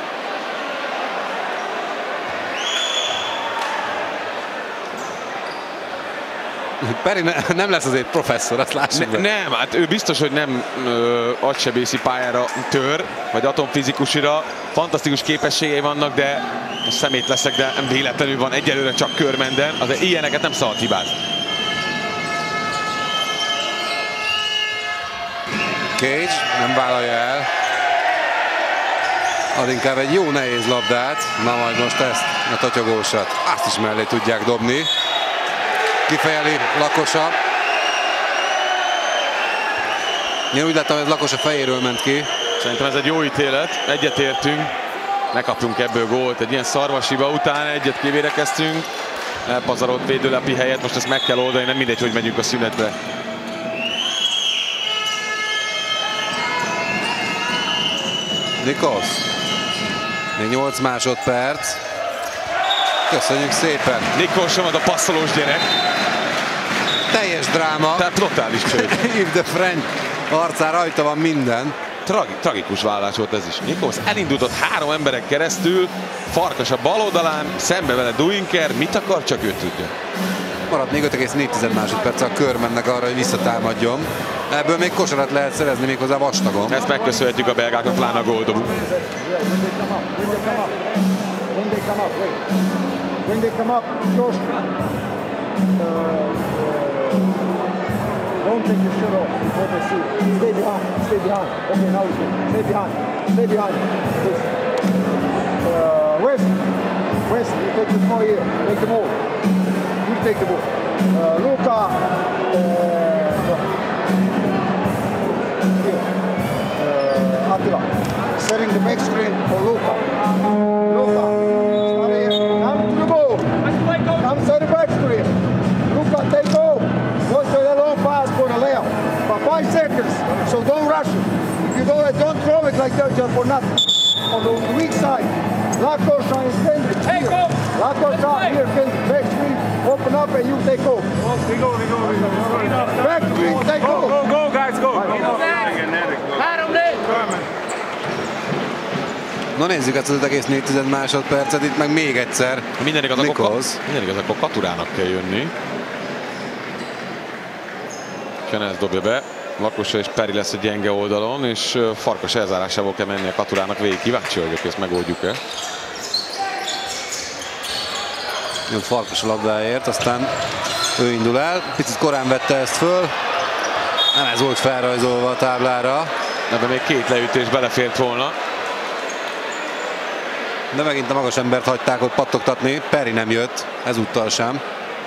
Perry ne, nem lesz azért professzor, azt lássuk ne, Nem, hát ő biztos, hogy nem ö, agysebészi pályára tör, vagy atomfizikusira. Fantasztikus képességei vannak, de szemét leszek, de nem véletlenül van egyelőre csak Körmenden. Azért ilyeneket nem szabad hibázni. Cage nem vállalja el. Ad inkább egy jó nehéz labdát. Na majd most ezt, a totyogósat. Azt is mellé tudják dobni. Kifejeli Lakosa. Én úgy láttam, hogy ez Lakosa fejéről ment ki. Szerintem ez egy jó ítélet. Egyetértünk. Ne kapjunk ebből gólt. Egy ilyen szarvasiba után egyet kivérekeztünk. Elpazarolt védőlapi helyet. Most ezt meg kell oldani. Nem mindegy, hogy megyünk a szünetbe. Nichols. Még nyolc másodperc. Köszönjük szépen. Nichols sem az a passzolós gyerek. Teljes dráma. Tehát totális csőd. Yves Defreny arcán rajta van minden. Tragi, tragikus vállás volt ez is. Nichols elindult ott három emberek keresztül, Farkas a bal oldalán, szembe vele Duinker, mit akar, csak ő tudja. Maradt még öt egész négy másodperc a Körmennek arra, hogy visszatámadjon. Ebből még kosarat lehet szerezni méghozzá vastagon. Ezt megköszönhetjük a belgáknak, pláne a góldobú. When they come up, Josh, uh, don't take your shirt off before they see you. Stay behind, stay behind. Okay, now stay behind, stay behind. This. Uh, West, West, you take the ball here, take the ball. You take the ball. Uh, Luca, uh, here. Uh, Attila, setting the back screen for Luca. Luca. Come to the back screen. Luca, take off. Go to the long pass for the layup. For five seconds. So don't rush it. If you don't, don't throw it like that just for nothing. On the weak side. Lakosa and Kendrick. Take off. Lakosa here, Kendrick. Back screen. Open up and you take off. We go, we go, we go. Back screen, take Go, off. go, go, guys, go. Adam Nick. Na nézzük ezt az öt egész négy másodpercet, itt meg még egyszer. Minden igaz, akkor, Nichols. minden igaz, akkor Katurának kell jönni. Kenez dobja be. Lakosa és Perry lesz a gyenge oldalon, és Farkas elzárásából kell menni a Katurának végig. Kíváncsi vagyok, ezt megoldjuk-e. Jön Farkas a labdáért, aztán ő indul el. Picit korán vette ezt föl. Nem ez volt felrajzolva a táblára. Ebben még két leütés belefért volna. De megint a magas embert hagyták ott pattogtatni. Perry nem jött, ezúttal sem.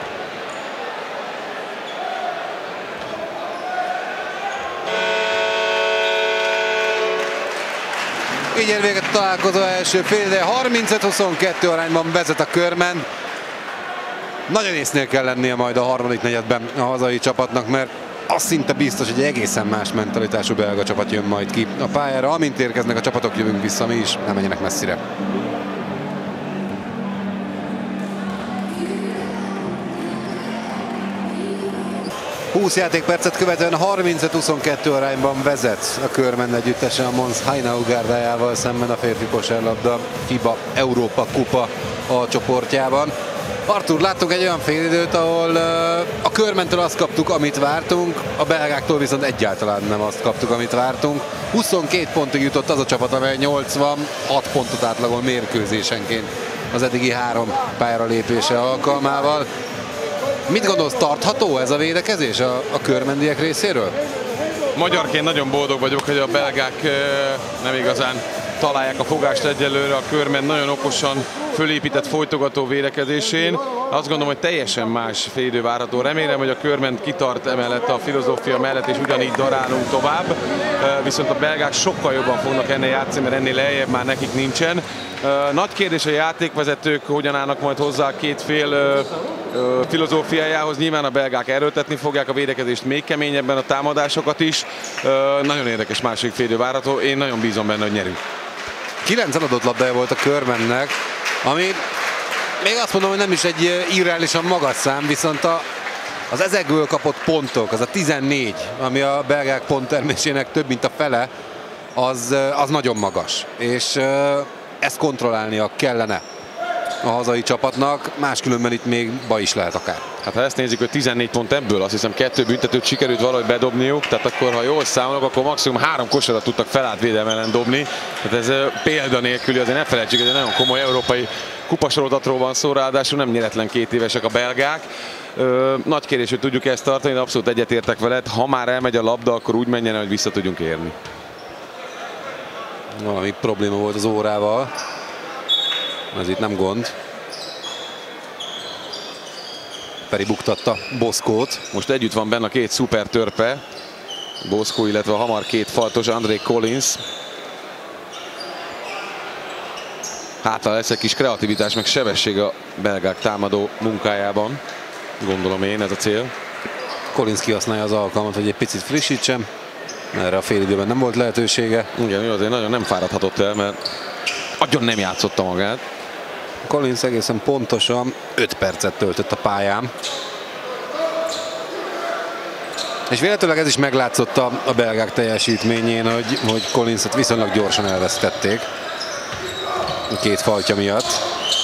Így ér véget a találkozó első fél ideje. harmincöt huszonkettő arányban vezet a Körmen. Nagyon észnél kell lennie majd a harmadik negyedben a hazai csapatnak, mert az szinte biztos, hogy egy egészen más mentalitású belga csapat jön majd ki a pályára. Amint érkeznek a csapatok, jövünk vissza mi is, nem menjenek messzire. húsz játékpercet követően harmincöt huszonkettő arányban vezet a Körmen együttesen a Mons Hainau gárdájával szemben a férfi kosárlabda FIBA Európa kupa a csoportjában. Artur, láttunk egy olyan félidőt, ahol uh, a Körmentől azt kaptuk, amit vártunk, a belgáktól viszont egyáltalán nem azt kaptuk, amit vártunk. huszonkét pontig jutott az a csapat, amely nyolcvanhat pontot átlagol mérkőzésenként az eddigi három pályára lépése alkalmával. Mit gondolsz, tartható ez a védekezés a, a körmendiek részéről? Magyarként nagyon boldog vagyok, hogy a belgák nem igazán találják a fogást egyelőre. A Körmen nagyon okosan fölépített folytogató védekezésén. Azt gondolom, hogy teljesen más félidő várható. Remélem, hogy a Körmen kitart emellett a filozófia mellett, és ugyanígy darálunk tovább. Viszont a belgák sokkal jobban fognak ennél játszani, mert ennél lejjebb már nekik nincsen. Nagy kérdés, a játékvezetők hogyan állnak majd hozzá a két fél filozófiájához. Nyilván a belgák erőltetni fogják a védekezést még keményebben, a támadásokat is. Nagyon érdekes második félidő várható. Én nagyon bízom benne, hogy nyerünk. kilenc eladott labdája volt a Körmennek, ami még azt mondom, hogy nem is egy irreálisan magas szám, viszont a, az ezekből kapott pontok, az a tizennégy, ami a belgák ponttermésének több mint a fele, az, az nagyon magas. És ezt kontrollálnia kellene a hazai csapatnak, máskülönben itt még baj is lehet akár. Hát ha ezt nézzük, hogy tizennégy pont ebből, azt hiszem kettő büntetőt sikerült valahogy bedobniuk, tehát akkor ha jól számolok, akkor maximum három kosarat tudtak felállt védelem ellen dobni. Tehát ez példa nélküli, azért ne felejtsük, hogy egy nagyon komoly európai kupasorozatról van szó, ráadásul nem nyeretlen két évesek a belgák. Ö, nagy kérdés, hogy tudjuk ezt tartani, de abszolút egyetértek veled, ha már elmegy a labda, akkor úgy menjen, hogy vissza tudjunk érni. Valami probléma volt az órával. Ez itt nem gond. Peri buktatta Boszkót. Most együtt van benne a két szuper törpe. Boszkó, illetve a hamar két faltos André Collins. Hátra lesz egy kis kreativitás, meg sebesség a belgák támadó munkájában. Gondolom én, ez a cél. Collins kihasználja az alkalmat, hogy egy picit frissítsem. Erre a félidőben nem volt lehetősége. Igen, ő azért nagyon nem fáradhatott el, mert agyon nem játszotta magát. Collins egészen pontosan öt percet töltött a pályán. És véletlenül ez is meglátszott a, a belgák teljesítményén, hogy, hogy Collinset viszonylag gyorsan elvesztették. A két faltja miatt.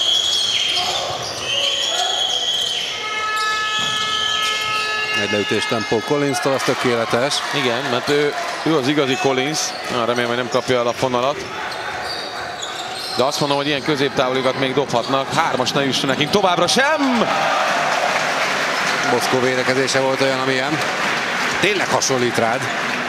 Egy leütés tempó Collins-tól, az tökéletes. Igen, mert ő, ő az igazi Collins. Na, remélem, hogy nem kapja el a fonalat. De azt mondom, hogy ilyen középtávolikat még dobhatnak. Hármas ne jusson nekünk továbbra sem! Boszkó védekezése volt olyan, amilyen. Tényleg hasonlít rád.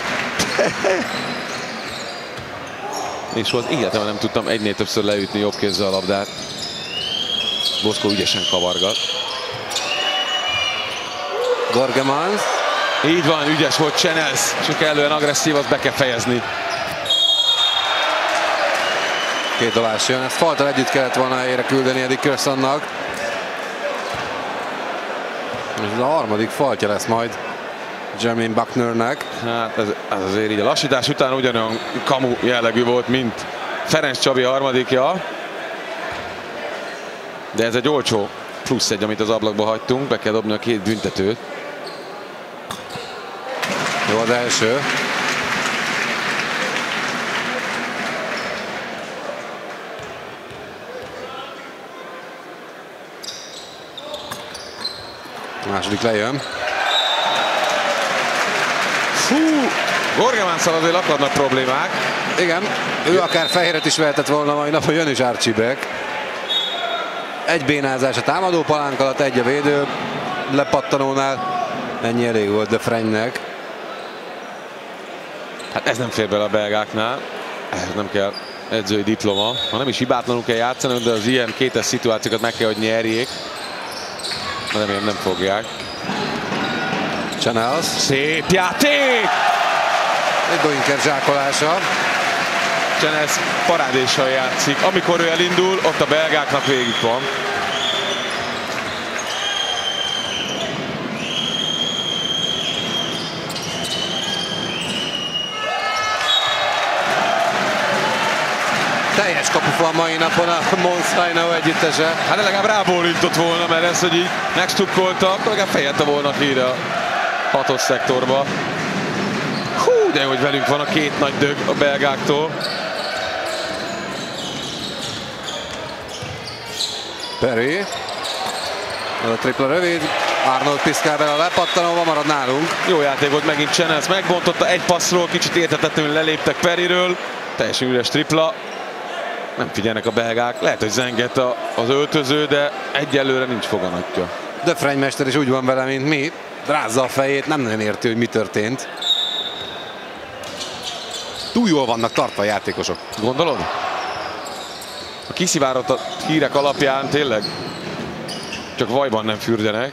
És az életemben nem tudtam egynél többször leütni jobb kézzel a labdát. Boszkó ügyesen kavargat. Gorgemans. Így van, ügyes volt Chenels, csak elően agresszív, azt be kell fejezni. Két dobás jön, ezt faltal együtt kellett volna helyére küldeni Eddie Kersonnak. Ez a harmadik faltja lesz majd Jermaine Bucknernek. Hát ez, ez azért így a lassítás után ugyanolyan kamu jellegű volt, mint Ferenc Csabi harmadikja. De ez egy olcsó plusz egy, amit az ablakba hagytunk, be kell dobni a két büntetőt. Jó az első. A második lejön. Fú, Gorgemánszal azért akadnak problémák. Igen, ő akár fehéret is vehetett volna mai nap, hogy jön is Archie Beck. Egy bénázás a támadó palánk alatt, egy a védő lepattanónál. Ennyi elég volt de Frenynek. Hát ez nem fér bele a belgáknál. Ez nem kell edzői diploma. Ha nem is hibátlanul kell játszani, de az ilyen kétes szituációkat meg kell, hogy nyerjék. Remélem nem fogják. Chanels. Szép játék! Egy Doinker zsákolása. Chanels parádéssal játszik. Amikor ő elindul, ott a belgáknak végig van. Teljes kapufal mai napon a Mons Rheinau együttese. Hát legalább rábólintott volna, mert ez, hogy így megstupkolta, akkor legalább fejette volna ki ide a hatos szektorba. Hú, de hogy velünk van a két nagy dög a belgáktól. Perry. A tripla rövid. Arnold piszkál bele a lepattanóba, marad nálunk. Jó játék volt megint Chanels, megbontotta egy passzról, kicsit érthetetlenül leléptek Perryről. Teljesen üres tripla. Nem figyelnek a belgák. Lehet, hogy zengett a, az öltöző, de egyelőre nincs foganatja. De Frenymester is úgy van vele, mint mi. Rázza a fejét, nem nagyon érti, hogy mi történt. Túl jól vannak tartva a játékosok. Gondolod? A kiszivárott a hírek alapján tényleg csak vajban nem fürdenek.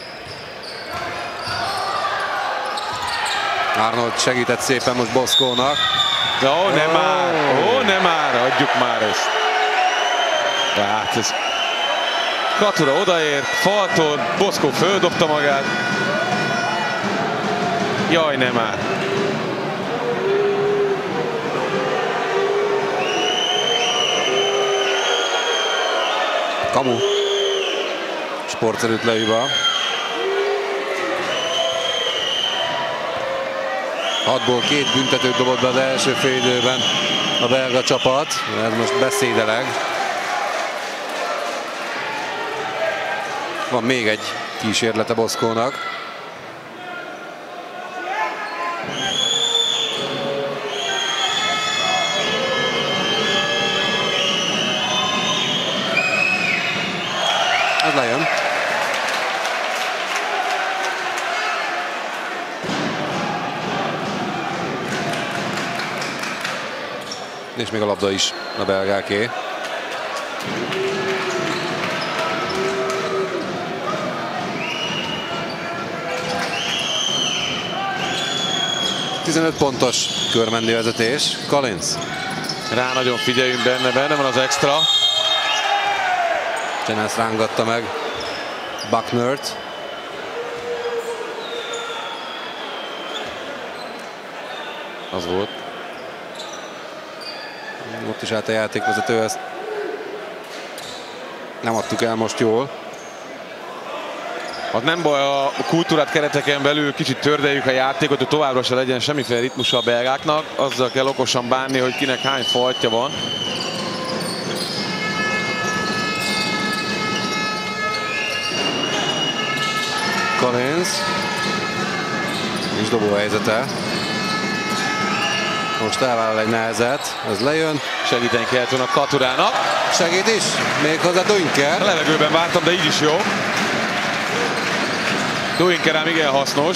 Arnold segített szépen most Boszkónak. Ó, oh, nem oh. már! Ó, oh, nem már! Adjuk már ezt. De hát ez... Katura odaért, faltól, Boszkó földobta magát. Jaj, nem már! Kamu. Sportszerűt lehiba. Hatból két büntetőt dobott be az első fél időben a belga csapat. Ez most beszédeleg. Van még egy kísérlete Boszkónak. Ez lejön. És még a labda is a belgáké. tizenöt pontos körmendi vezetés. Collins. Rá nagyon figyeljünk benne, benne van az extra. Chanels rángatta meg Bucknert. Az volt. Ott is állt a játékvezető, ezt nem adtuk el most jól. Hát nem baj, a kultúrát kereteken belül kicsit tördeljük a játékot, hogy továbbra se legyen semmiféle ritmusa a belgáknak. Azzal kell okosan bánni, hogy kinek hány faltja van. Collins. Nincs dobóhelyzete. Most elvállal egy nehezet, ez lejön. Segíteni kellett volna Katurának. Segít is, méghozzá Doinker. A levegőben vártam, de így is jó. Doinker ám igen hasznos.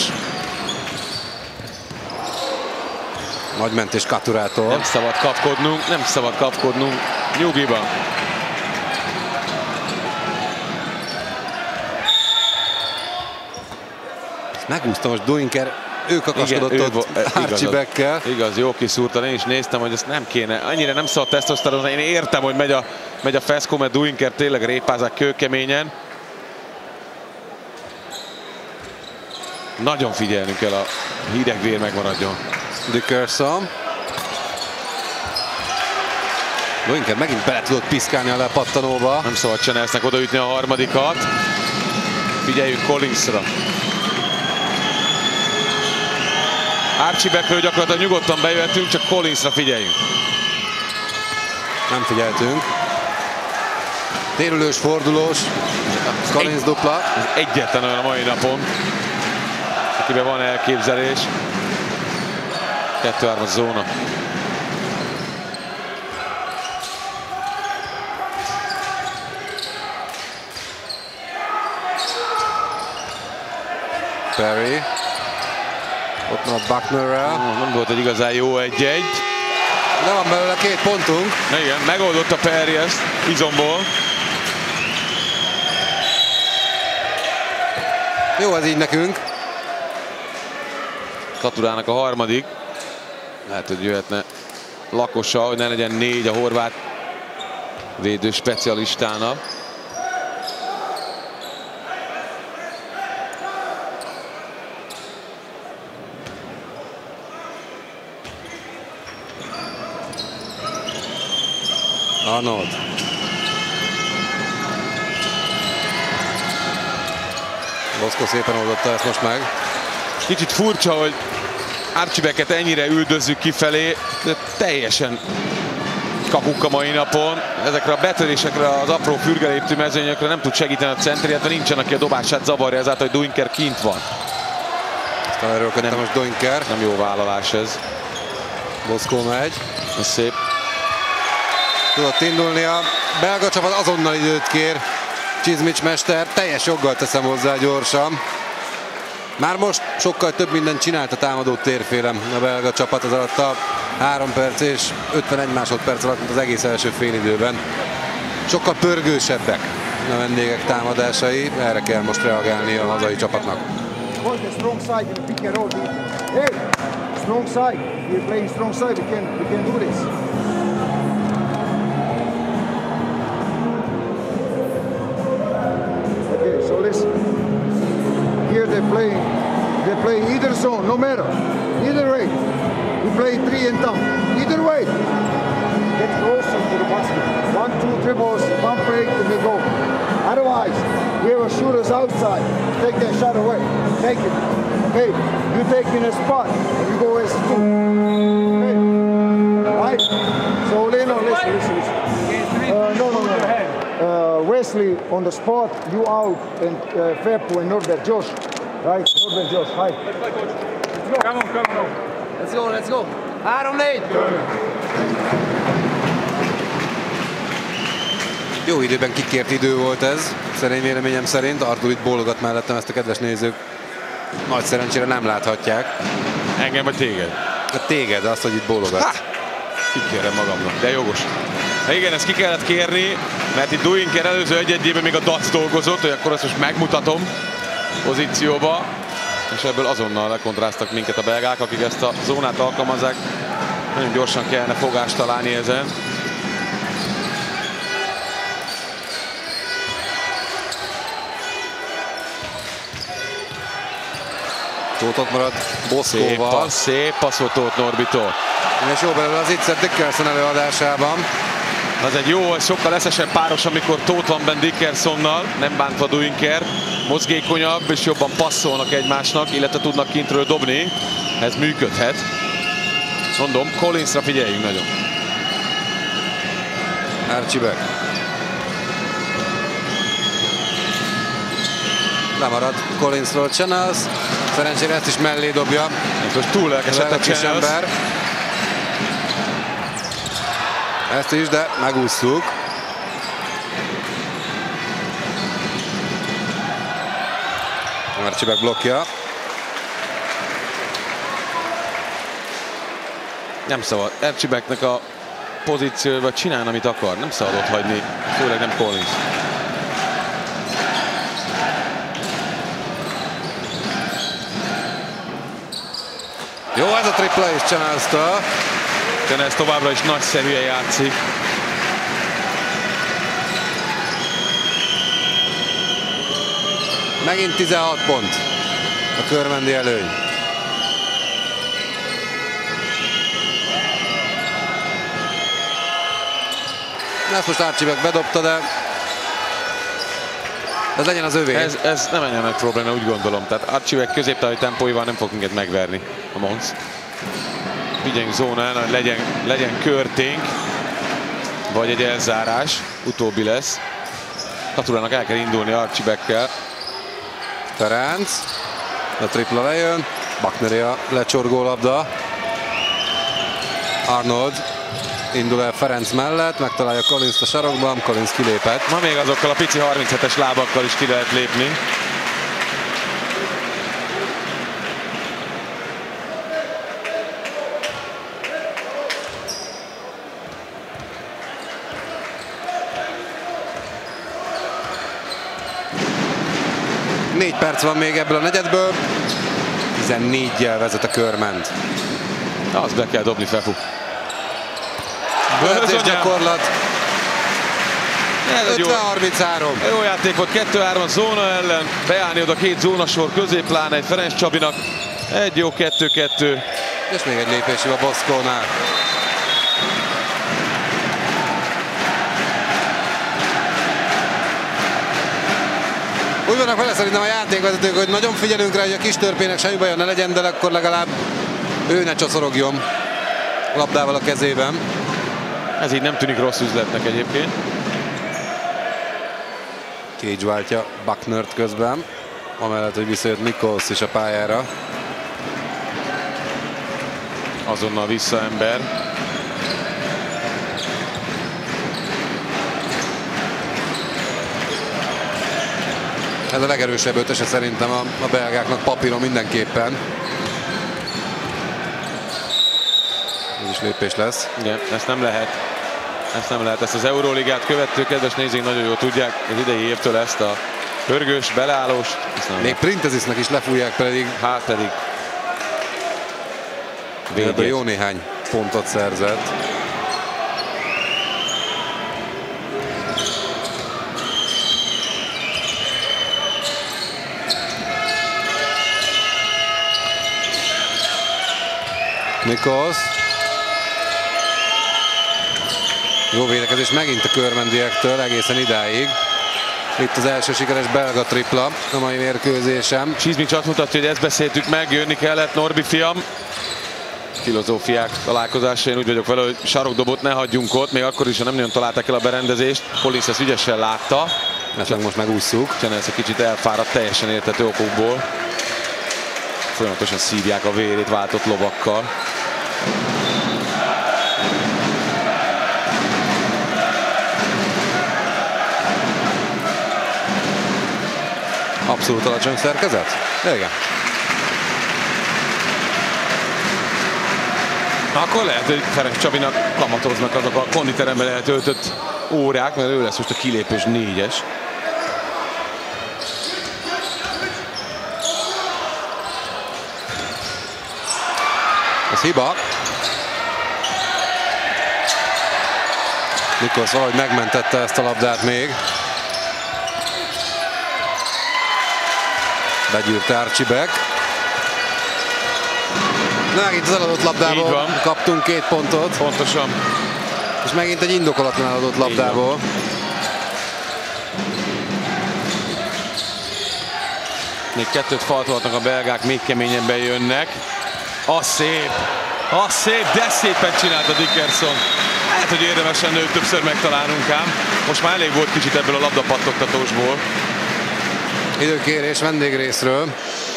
Nagy mentés Katurától. Nem szabad kapkodnunk, nem szabad kapkodnunk. Nyugiban. Megúszta most Doinker, ő kakaskodott igen, ott Archie Beckkel. Igaz, jó kiszúrta, én is néztem, hogy ezt nem kéne. Annyira nem szabad tesztoszteron, én értem, hogy megy a, megy a feszkó, mert Doinker tényleg répázák kőkeményen. Nagyon figyelnünk kell, a hideg vér megmaradjon. Dickerson. Doinker megint bele tudott piszkálni a lepattanóba. Nem szabad Chanelsnek odaütni a harmadikat. Figyeljünk Collinsra. Archie Beckről gyakorlatilag nyugodtan bejöhetünk, csak Collinsra figyeljünk. Nem figyeltünk. Térülős, fordulós. Collins egy, dupla. Ez egyetlen olyan a mai napon, akiben van elképzelés. kettő hármas zóna. Perry. Ott van a Bucknerrel. Nem volt egy igazán jó egy-egy. De van belőle két pontunk. Na igen, megoldott a Perry ezt izomból. Jó az így nekünk. Katurának a harmadik. Lehet, hogy jöhetne Lakosa, hogy ne legyen négy a horvát védő specialistának. Arnold. Boszko szépen oldotta ezt most meg. Kicsit furcsa, hogy Archibeket ennyire üldözzük kifelé, de teljesen kapunk a mai napon. Ezekre a betörésekre, az apró fürgeléptű mezőnyökre nem tud segíteni a center, illetve nincsen, aki a dobását zavarja, ezáltal, hogy Duinker kint van. Aztán erről nem, most Duinker. Nem jó vállalás ez. Boszko megy. Ez szép. Tudott indulni a belga csapat, azonnal időt kér Csizmics mester, teljes joggal teszem hozzá gyorsan. Már most sokkal több mindent csinált a támadó térfélem a belga csapat az alatt a három perc és ötvenegy másodperc alatt, mint az egész első félidőben. Sokkal pörgősebbek a vendégek támadásai, erre kell most reagálni a hazai csapatnak. Strong side and pick and roll. Hey, strong side. We're playing strong side. We can we can do this. Okay, so listen. Here they're playing. They're playing either zone, no matter. Either way, we play three and down. Either way, get closer to the basket. One, two dribbles, one break, and they go. Otherwise, we have shooters outside. Take that shot away. Take it. Okay, you take in a spot, and you go as two. Okay, right? So Leno, listen, listen, listen. Uh, no, no, no. Uh, Wesley on the spot, you out, and uh, Feppo and Norbert Josh. Right, Norbert Josh, hi. Come on, come on. Let's go, let's go. Három, négy. Jó időben kikért idő volt ez, szerény véleményem szerint. Artur itt bólogat mellettem, ezt a kedves nézők nagy szerencsére nem láthatják. Engem vagy téged? A téged, azt, hogy itt bólogat. Ha! Kikérem magamnak, de jogos. Na igen, ezt ki kellett kérni, mert itt Duinker előző egy-egyében még a dac dolgozott, hogy akkor ezt most megmutatom pozícióba, és ebből azonnal lekontráztak minket a belgák, akik ezt a zónát alkalmazzák. Nagyon gyorsan kellene fogást találni ezen. Tóth marad Boszkóval. Szép passz, szép passzot Tóth Norbitól. És jó belőle az Itzer Dickerson előadásában. Az egy jó, sokkal eszesebb páros, amikor Tóth van benne Dickersonnal, nem bántva Duinker. Mozgékonyabb és jobban passzolnak egymásnak, illetve tudnak kintről dobni. Ez működhet. Mondom, Collinsra figyeljünk nagyon. Archibek. Lemarad Collinsról Channels. Szerencsére ezt is mellé dobja. Most túl lelkesett a Channels. Ezt is, de megúsztuk. Archibek blokkja. Nem szabad. Archibeknek a pozícióba csinálni, amit akar. Nem szabad ott hagyni, főleg nem Collins. Jó, ez a tripla is Channels-től. Channels továbbra is nagyszerűen játszik. Megint tizenhat pont a körmendi előny. Ezt most Archibek bedobta, de ez legyen az övé. Ez, ez nem ennyi nagy probléma, úgy gondolom. Tehát Archibek középtávú tempóival nem fog minket megverni a Mons. Figyeljünk zónán, hogy legyen, legyen körténk, vagy egy elzárás, utóbbi lesz. Katurának el kell indulni Archibekkel. Ferenc, a tripla lejön, Buckneré a lecsorgó labda. Arnold indul el Ferenc mellett, megtalálja Collins a sarokban, Collins kilépett. Ma még azokkal a pici harminchetes lábakkal is ki lehet lépni. négy perc van még ebből a negyedből. tizennégyjel vezet a Körment. Azt be kell dobni, Fefu. Bölcsés gyakorlat. ötven harminchárom. Jó játék volt, kettő három a zóna ellen. Beállni oda két zónasor közé, pláne egy Ferenc Csabinak. Egy jó kettő kettő. És még egy lépési a Boszkónál. Úgy vannak vele szerintem a játékvezetők, hogy nagyon figyelünk rá, hogy a kis törpének semmi baja ne legyen, de akkor legalább ő ne csoszorogjon labdával a kezében. Ez így nem tűnik rossz üzletnek egyébként. Cage váltja Bucknert közben, amellett, hogy visszajött Nichols is a pályára. Azonnal vissza ember. Ez a legerősebb ötöse szerintem a, a belgáknak papíron mindenképpen. Ez is lépés lesz. Igen, ezt nem lehet. Ezt nem lehet. Ezt az Euróligát követő kedves nézőink nagyon jól tudják. Az idei évtől ezt a pörgős, beleállós. Még Printezisnek is lefújják, pedig. Hát pedig. Végül jó néhány pontot szerzett. Nichols. Jó védekezés megint a körmendiektől egészen idáig. Itt az első sikeres belga tripla a mai mérkőzésem. Csizmics azt mutatja, hogy ezt beszéltük meg, jönni kellett, Norbi fiam. Filozófiák találkozása, én úgy vagyok vele, hogy sarokdobot ne hagyjunk ott, még akkor is, ha nem nagyon találták el a berendezést. Collins ezt ügyesen látta. Ezt meg most megússzuk. Csenelsz egy kicsit elfáradt, teljesen érthető okokból. Folyamatosan szívják a vérét váltott lovakkal. Abszolút alacsony szerkezet? Igen. Akkor lehet, hogy Ferenc Csabinak kamatoznak azok a konditeremben eltöltött órák, mert ő lesz most a kilépés négyes. Ez hiba. Nichols valahogy megmentette ezt a labdát még. Begyűrte Archie Beck. Megint az eladott labdából kaptunk két pontot. Pontosan. És megint egy indokolatlan eladott labdából. Még kettőt faltolhatnak a belgák, még keményebben jönnek. Az szép! Az szép, de szépen csinálta Dickerson. Lehet, hogy érdemes lenne őt többször megtalálnunk ám. Most már elég volt kicsit ebből a labdapattogtatósból. Időkérés vendégrészről.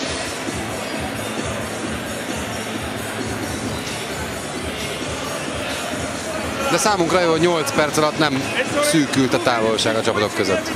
De számunkra jó, hogy nyolc perc alatt nem szűkült a távolság a csapatok között.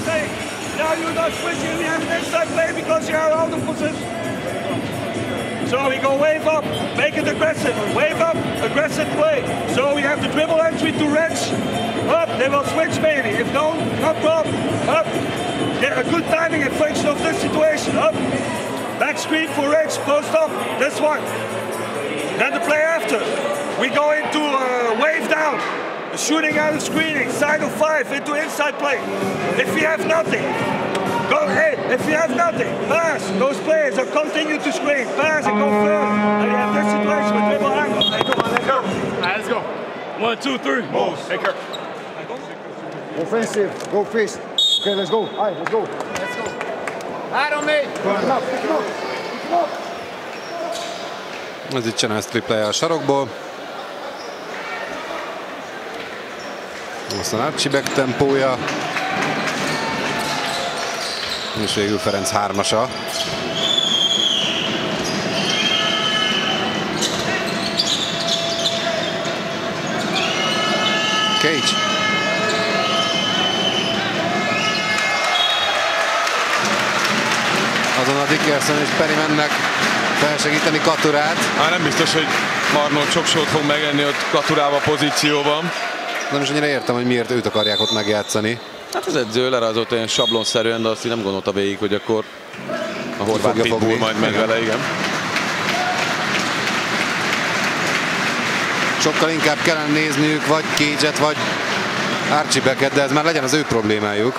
So we go wave up, make it aggressive, wave up, aggressive play. So we have the dribble entry to Reds, up, they will switch maybe, if no, up, up, up. Get a good timing in function of this situation, up. Back screen for Reds, post up, this one. Then the play after, we go into uh, wave down, shooting out of screening, side of five, into inside play. If we have nothing, go ahead. If you have nothing, pass. Those players are continue to screen. Pass and go further. And you have this situation with dribble angle. Hey, come on, let's go. All right, let's go. One, two, three. Move. Take care. Offensive. Go fist. Okay, let's go. All right, let's go. Let's go. Out on me. Come up, come up, come up. Ez itt Csenelsz triplája a sarokból. Aztán Archie Beck tempója. És végül Ferenc hármasa. Cage. Azon a Dickerson és Perry mennek felsegíteni Katurát. Hát nem biztos, hogy Arnold sok sót fog megenni ott Katurával pozícióban. Nem is annyira értem, hogy miért őt akarják ott megjátszani. Hát az edző lerajzolt olyan sablonszerűen, de azt így nem gondolta végig, hogy akkor A horvát pitbull majd megy vele, igen. Sokkal inkább kellene nézniük vagy Cage-et, vagy Archie Becket, de ez már legyen az ő problémájuk.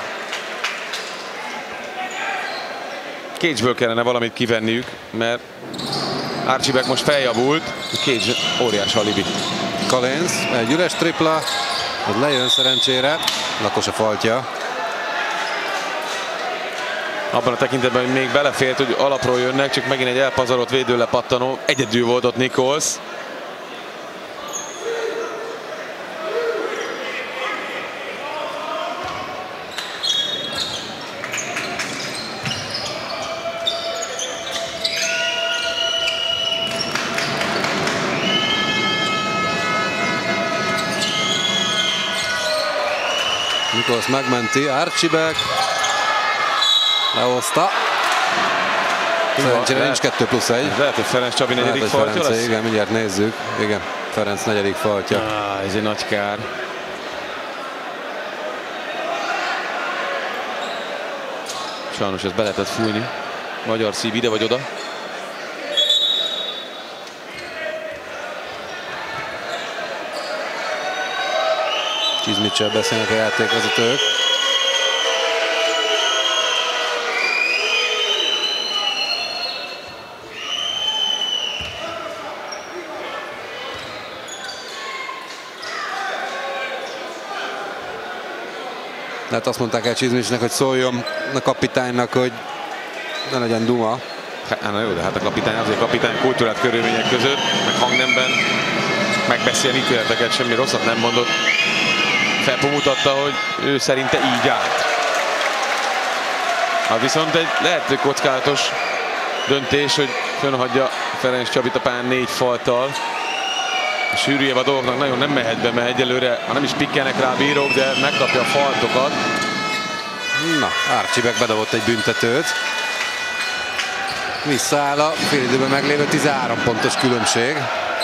Cage-ből kellene valamit kivenniük, mert Archie Beck most feljavult, Cage óriás alibi. Collins, egy üres tripla, az lejön szerencsére, Lakos a faltja. Abban a tekintetben, hogy még belefért, hogy alapról jönnek, csak megint egy elpazarolt védőlepattanó, egyedül volt ott Nichols. Nichols megmenti, Archie Beck lehozta. Szerencsére nincs kettő plusz egy. Lehet, hogy Ferenc Csabi negyedik faltja lesz? Igen, mindjárt nézzük. Igen, Ferenc negyedik faltja. Ah, ez egy nagy kár. Sajnos ezt be lehetett fújni. Magyar szív ide vagy oda. Csizmicsel beszélnek a játékvezetők. Tehát azt mondták el Csizmicsnek, hogy szóljon a kapitánynak, hogy ne legyen duma. Hát, na jó, de hát a kapitány azért kapitány kultúrát körülmények között, meg hangnemben megbeszélni ítéleteket, semmi rosszat nem mondott. Feppo mutatta, hogy ő szerinte így állt. Hát viszont egy lehet, hogy kockázatos döntés, hogy fönnhagyja Ferenc Csabit a pályán négy falttal. A sűrűjebb a dolgoknak nagyon nem mehet be, mert egyelőre, ha nem is pikkelnek rá a bírók, de megkapja a faltokat. Na, Archie Beck bedobott egy büntetőt. Visszaáll a félidőben meglévő tizenhárom pontos különbség.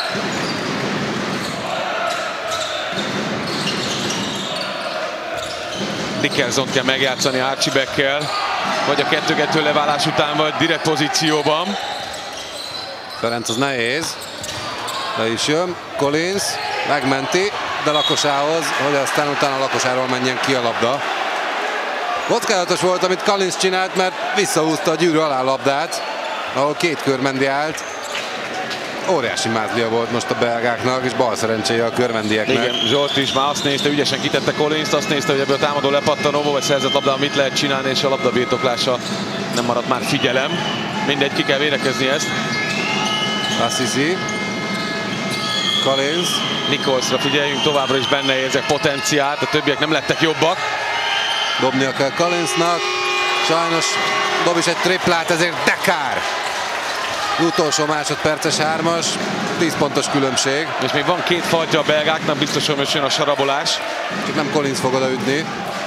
Dickerson kell megjátszani Archie Beckkel, vagy a kettő kettő leválás után, vagy direkt pozícióban. Ferenc az nehéz. Le is jön. Collins megmenti, de Lakosához, hogy aztán utána Lakosáról menjen ki a labda. Kockázatos volt, amit Collins csinált, mert visszahúzta a gyűrű alá a labdát, ahol két körmendi állt. Óriási mázlia volt most a belgáknak, és bal szerencséje a körmendieknek. Igen, Zsolt is már azt nézte, ügyesen kitette Collins-t, azt nézte, hogy ebből a támadó lepattanóból, vagy szerzett labdával mit lehet csinálni, és a labda birtoklása nem maradt már figyelem. Mindegy, ki kell védekezni ezt. Assisi. Collins. Nicholsra figyeljünk, továbbra is benne érzek potenciált, a többiek nem lettek jobbak. Dobnia kell Collinsnak. Sajnos dob is egy triplát, ezért de kár. Utolsó másodperces hármas, tíz pontos különbség. És még van két faltja a belgáknak, biztos, hogy most jön a sarabolás. Csak nem Collins fog odaütni.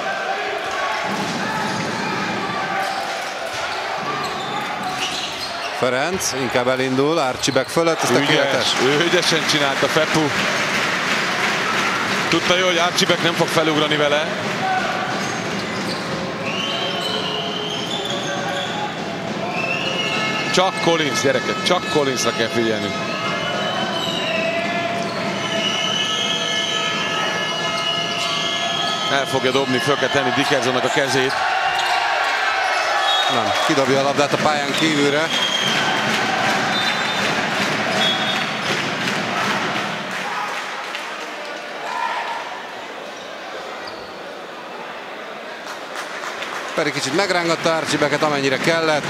Ferenc inkább elindul, Archie Beck fölött, ez tökéletes. Ő ügyesen csinálta Feppu. Tudta jó, hogy Archie Beck nem fog felugrani vele. Csak Collins, gyerekek, csak Collinsra kell figyelni. El fogja dobni, föl kell tenni Dickersonnak a kezét. Nem, kidobja a labdát a pályán kívülre. Pedig kicsit megrángatta Archie Becket, amennyire kellett.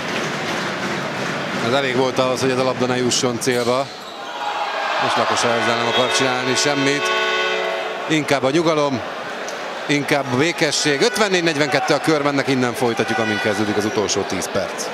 Ez elég volt ahhoz, hogy ez a labda ne jusson célba. Most Lakosa ezzel nem akar csinálni semmit. Inkább a nyugalom, inkább a békesség. ötvennégy negyvenkettő a körmennek, innen folytatjuk, amint kezdődik az utolsó tíz perc.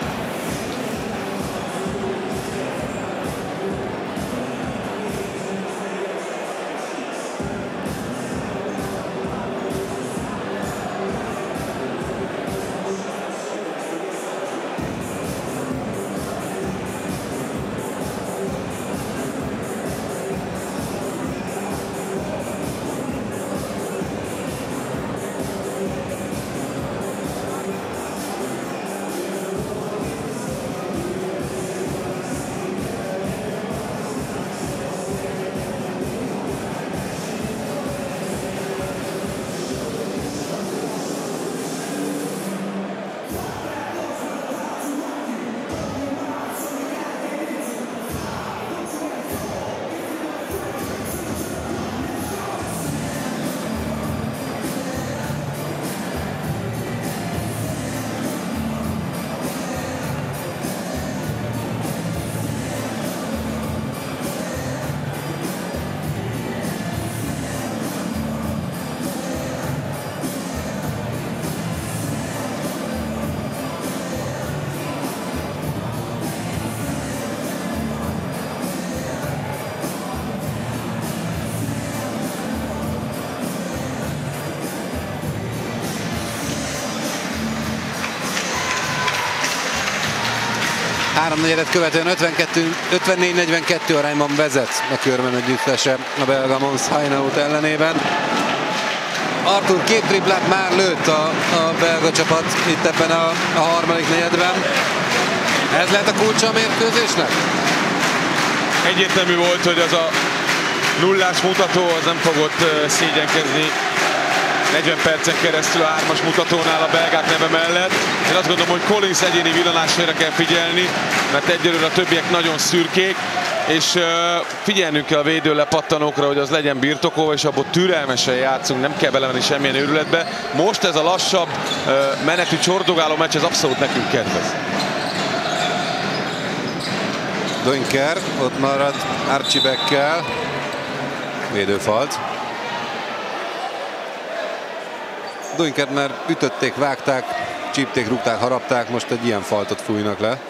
Háromnegyedet követően ötvennégy negyvenkettő arányban vezet a Körmen együttese a belga Mons Hainaut ellenében. Arthur két triplát már lőtt a, a belga csapat itt ebben a, a harmadik negyedben. Ez lehet a kulcsa a mérkőzésnek? Egyértelmű volt, hogy az a nullás mutató az nem fogott szégyenkezni negyven percen keresztül a hármas mutatónál a belgák neve mellett. Én azt gondolom, hogy Collins egyéni villanásra kell figyelni, mert egyelőre a többiek nagyon szürkék, és uh, figyelnünk kell a védőlepattanókra, hogy az legyen birtokolva, és abból türelmesen játszunk, nem kell belemenni semmilyen őrületbe. Most ez a lassabb uh, menetű csordogáló meccs, ez abszolút nekünk kedvez. Dönker ott marad Archie Beckkel. Védőfalt. Dunkert már ütötték, vágták, csípték, rúgták, harapták, most egy ilyen faltot fújnak le.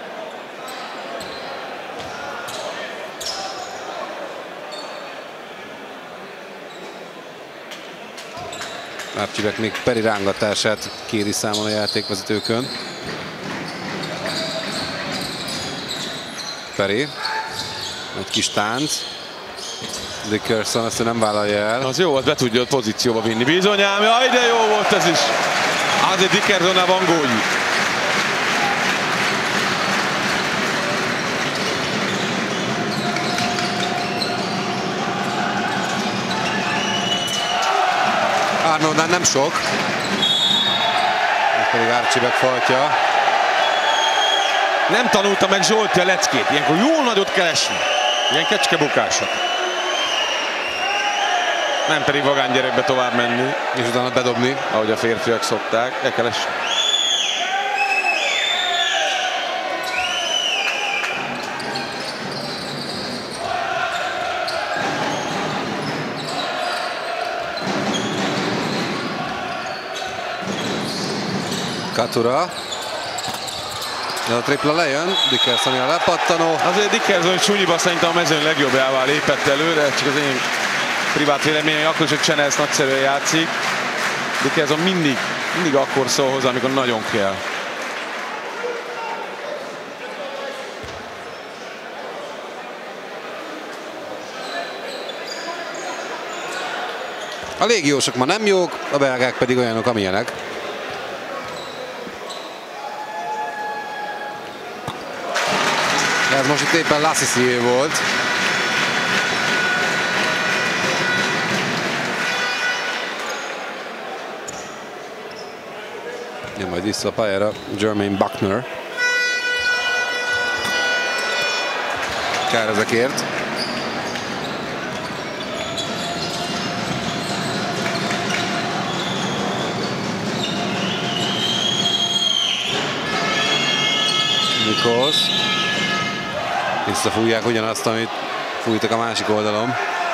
Archie Beck még Perry rángatását kéri számon a játékvezetőkön. Perry. Egy kis tánc. Dickerson azt nem vállalja el. Az jó, az be tudja pozícióba vinni. Bizonyám, jaj, de jó volt ez is. Azért Dickersonnál van gólyi. Arnoldnál nem sok. Ez pedig Archie Beck faltja. Nem tanulta meg Zsolti a leckét. Ilyenkor jól nagyot kell esni. Ilyen kecskebukások. Nem pedig vagány gyerekbe tovább menni. És utána bedobni. Ahogy a férfiak szokták. El kell esni. Katura. A tripla lejön, Dickerson a lepattanó. Azért Dickerson súnyiba szerintem a mezőn legjobbjává lépett előre, csak az én privát véleményem, akkor is, hogy Chanels nagyszerűen játszik. Dickerson mindig, mindig akkor szól hozzá, amikor nagyon kell. A légiósok ma nem jók, a belgák pedig olyanok, amilyenek. Ez most itt éppen Lassisié volt. Jön majd vissza a pályára Jermaine Buckner. Kár ezekért. Nichols. Visszafújják ugyanazt, amit fújtak a másik oldalon.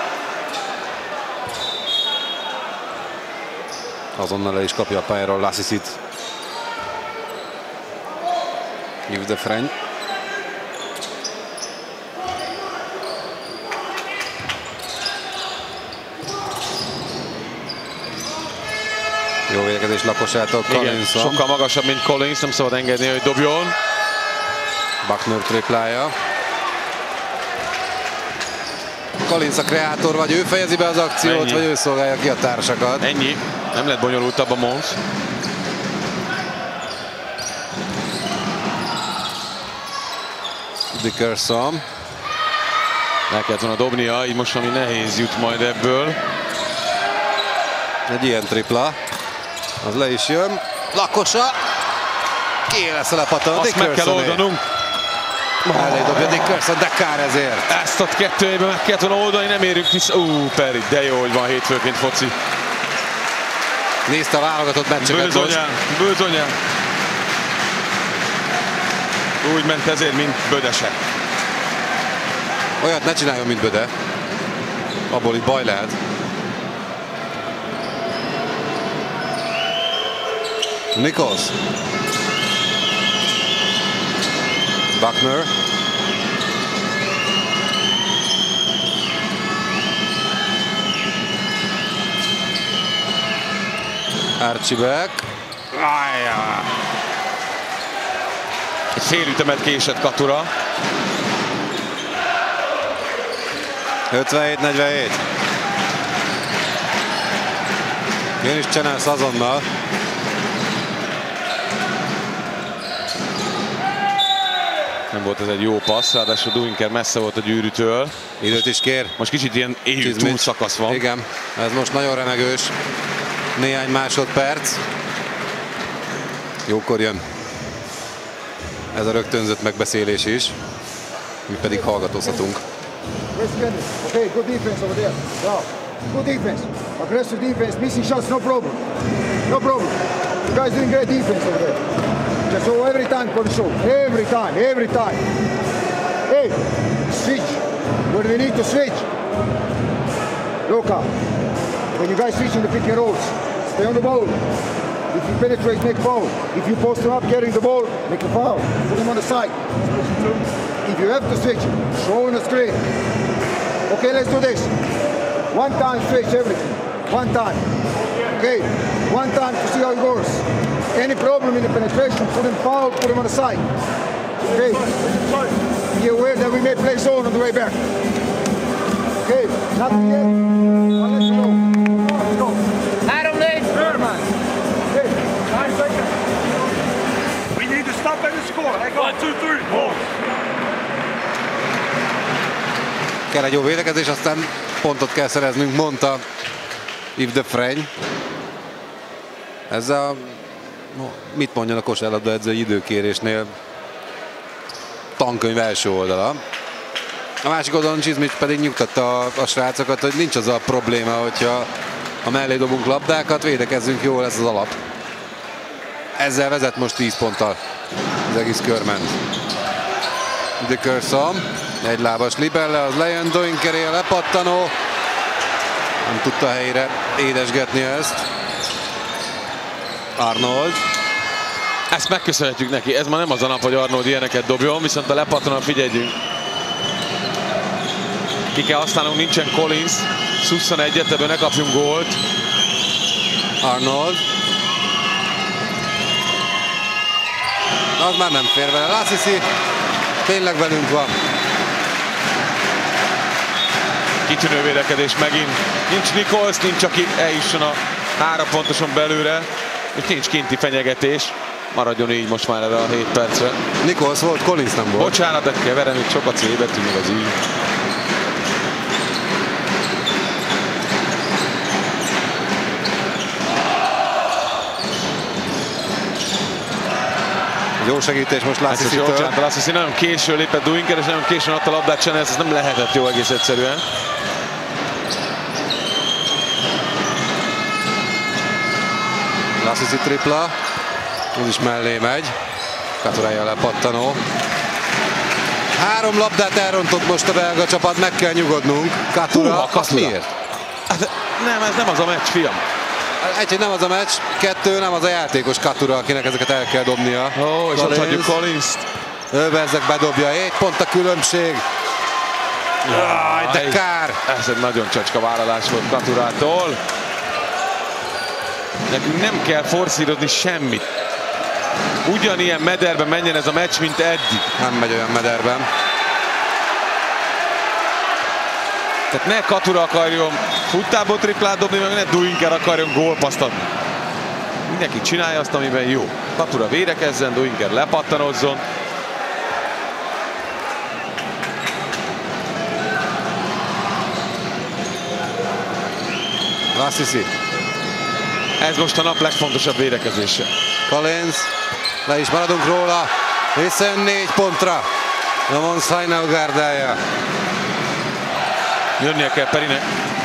Azonnal le is kapja a pályáról Lassisit. Yves de Freny. Jó védekezés Lakosától. Igen, sokkal magasabb, mint Collins, nem szabad engedni, hogy dobjon. Buckner triplája. Collins a kreátor, vagy ő fejezi be az akciót, ennyi. Vagy ő szolgálja ki a társakat. Ennyi. Nem lett bonyolultabb a Mons. Dickerson. El kellett volna dobnia, így most ami nehéz jut majd ebből. Egy ilyen tripla. Az le is jön. Lakosa. Ki lesz a lepattan? Azt meg kell oldanunk. Elé dobja Dickerson, de kár ezért. Ezt a kettőjében meg kellett volna oldani, nem érünk vissza. Ú, Perry, de jó, hogy van hétfőként foci. Nézte a válogatott meccseket most. Bőzonyán, bőzonyán. Úgy ment ezért, mint Bödesek. Olyat ne csináljon, mint Böde. Abból itt baj lehet. Nichols. Buckner. Archie Beck. Egy fél ütemet késett Katura. ötvenhét negyvenhét. Jön is Csenelsz azonnal. Nem volt ez egy jó passz, ráadásul Duinker messze volt a gyűrűtől. Időt is kér. Most kicsit ilyen éjjű túlszakasz van. Igen, ez most nagyon remegős. Néhány másodperc. Jókor jön ez a rögtönzött megbeszélés is. Mi pedig hallgatózhatunk. Okay, good defense over there. Wow. Good defense. Aggressive defense. Missing shots, no problem. No problem. You guys doing great defense over there. Just so every time for the show. Every time, every time. Hey, switch. When we need to switch. Luka, when you guys switch in the pick and rolls, stay on the ball. If you penetrate, make foul. If you post them up carrying the ball, make a foul. Put them on the side. If you have to switch, show on the screen. Okay, let's do this. One time switch everything. One time. Okay, one time to see how it goes. Any problem in the penetration, put them foul, put them on the side. Okay, be aware that we may play zone on the way back. Okay, nothing yet. I'll let you know. Let's go. Adam Nate. Third man. Okay. Nine seconds. We need to stop at the score. Hey, go. One, two, three. Balls. Kell egy jó védekezés, aztán pontot kell szereznünk, mondta Yves Defreny. Ez a... mit mondjon a kosárlabda edző időkérésnél? Tankönyv első oldala. A másik oldalon Csizmics pedig nyugtatta a, a srácokat, hogy nincs az a probléma, hogyha a mellé dobunk labdákat, védekezzünk jól, ez az alap. Ezzel vezet most tíz ponttal az egész körment. Dickerson, egy lábas libelle, az lejön Duinkeré, a lepattanó. Nem tudta helyre édesgetni ezt. Arnold. Ezt megköszönhetjük neki. Ez ma nem az a nap, hogy Arnold ilyeneket dobjon, viszont a lepattanóra figyeljünk. Ki kell használnunk, nincsen Collins. huszonegyet, ebből ne kapjunk gólt. Arnold. Az már nem fér vele. Lassisi tényleg velünk van. Kitűnő védekezés megint. Nincs Nichols, nincs aki eljusson a három pontoson belőle. És nincs kinti fenyegetés. Maradjon így most már erre a hét percre. Nichols volt, Collins nem volt. Bocsánat, de keverem, itt sok a C betű, meg az így. Jó segítés most Lassisi-től. Lassisi nagyon későn lépett Duinker, és nagyon későn adta a labdát Csenelsz, ez nem lehetett jó egész egyszerűen. Lassisi tripla. Ez is mellé megy. Katurája lepattanó. Három labdát elrontott most a belga csapat, meg kell nyugodnunk. Katura, azt miért? Hát, nem, ez nem az a meccs, fiam. Egy, hogy nem az a meccs, kettő, nem az a játékos Katura, akinek ezeket el kell dobnia. Ó, és ott hagyjuk Collins-t. Ő bezzek bedobja, hét pont a különbség. Jaj, de kár. Ez egy nagyon csacska vállalás volt Katurától. Nekünk nem kell forszírozni semmit. Ugyanilyen mederben menjen ez a meccs, mint eddig. Nem megy olyan mederben. Tehát ne Katura akarjon futtából triplát dobni, meg ne Duinker akarjon gólpaszt adni. Mindenki csinálja azt, amiben jó. Katura védekezzen, Duinker lepattanozzon. Lassisi. Ez most a nap legfontosabb védekezése. Collins. Le is maradunk róla. Visszajön négy pontra. Ramon Sainao gárdája. Jönnie kell Perinek.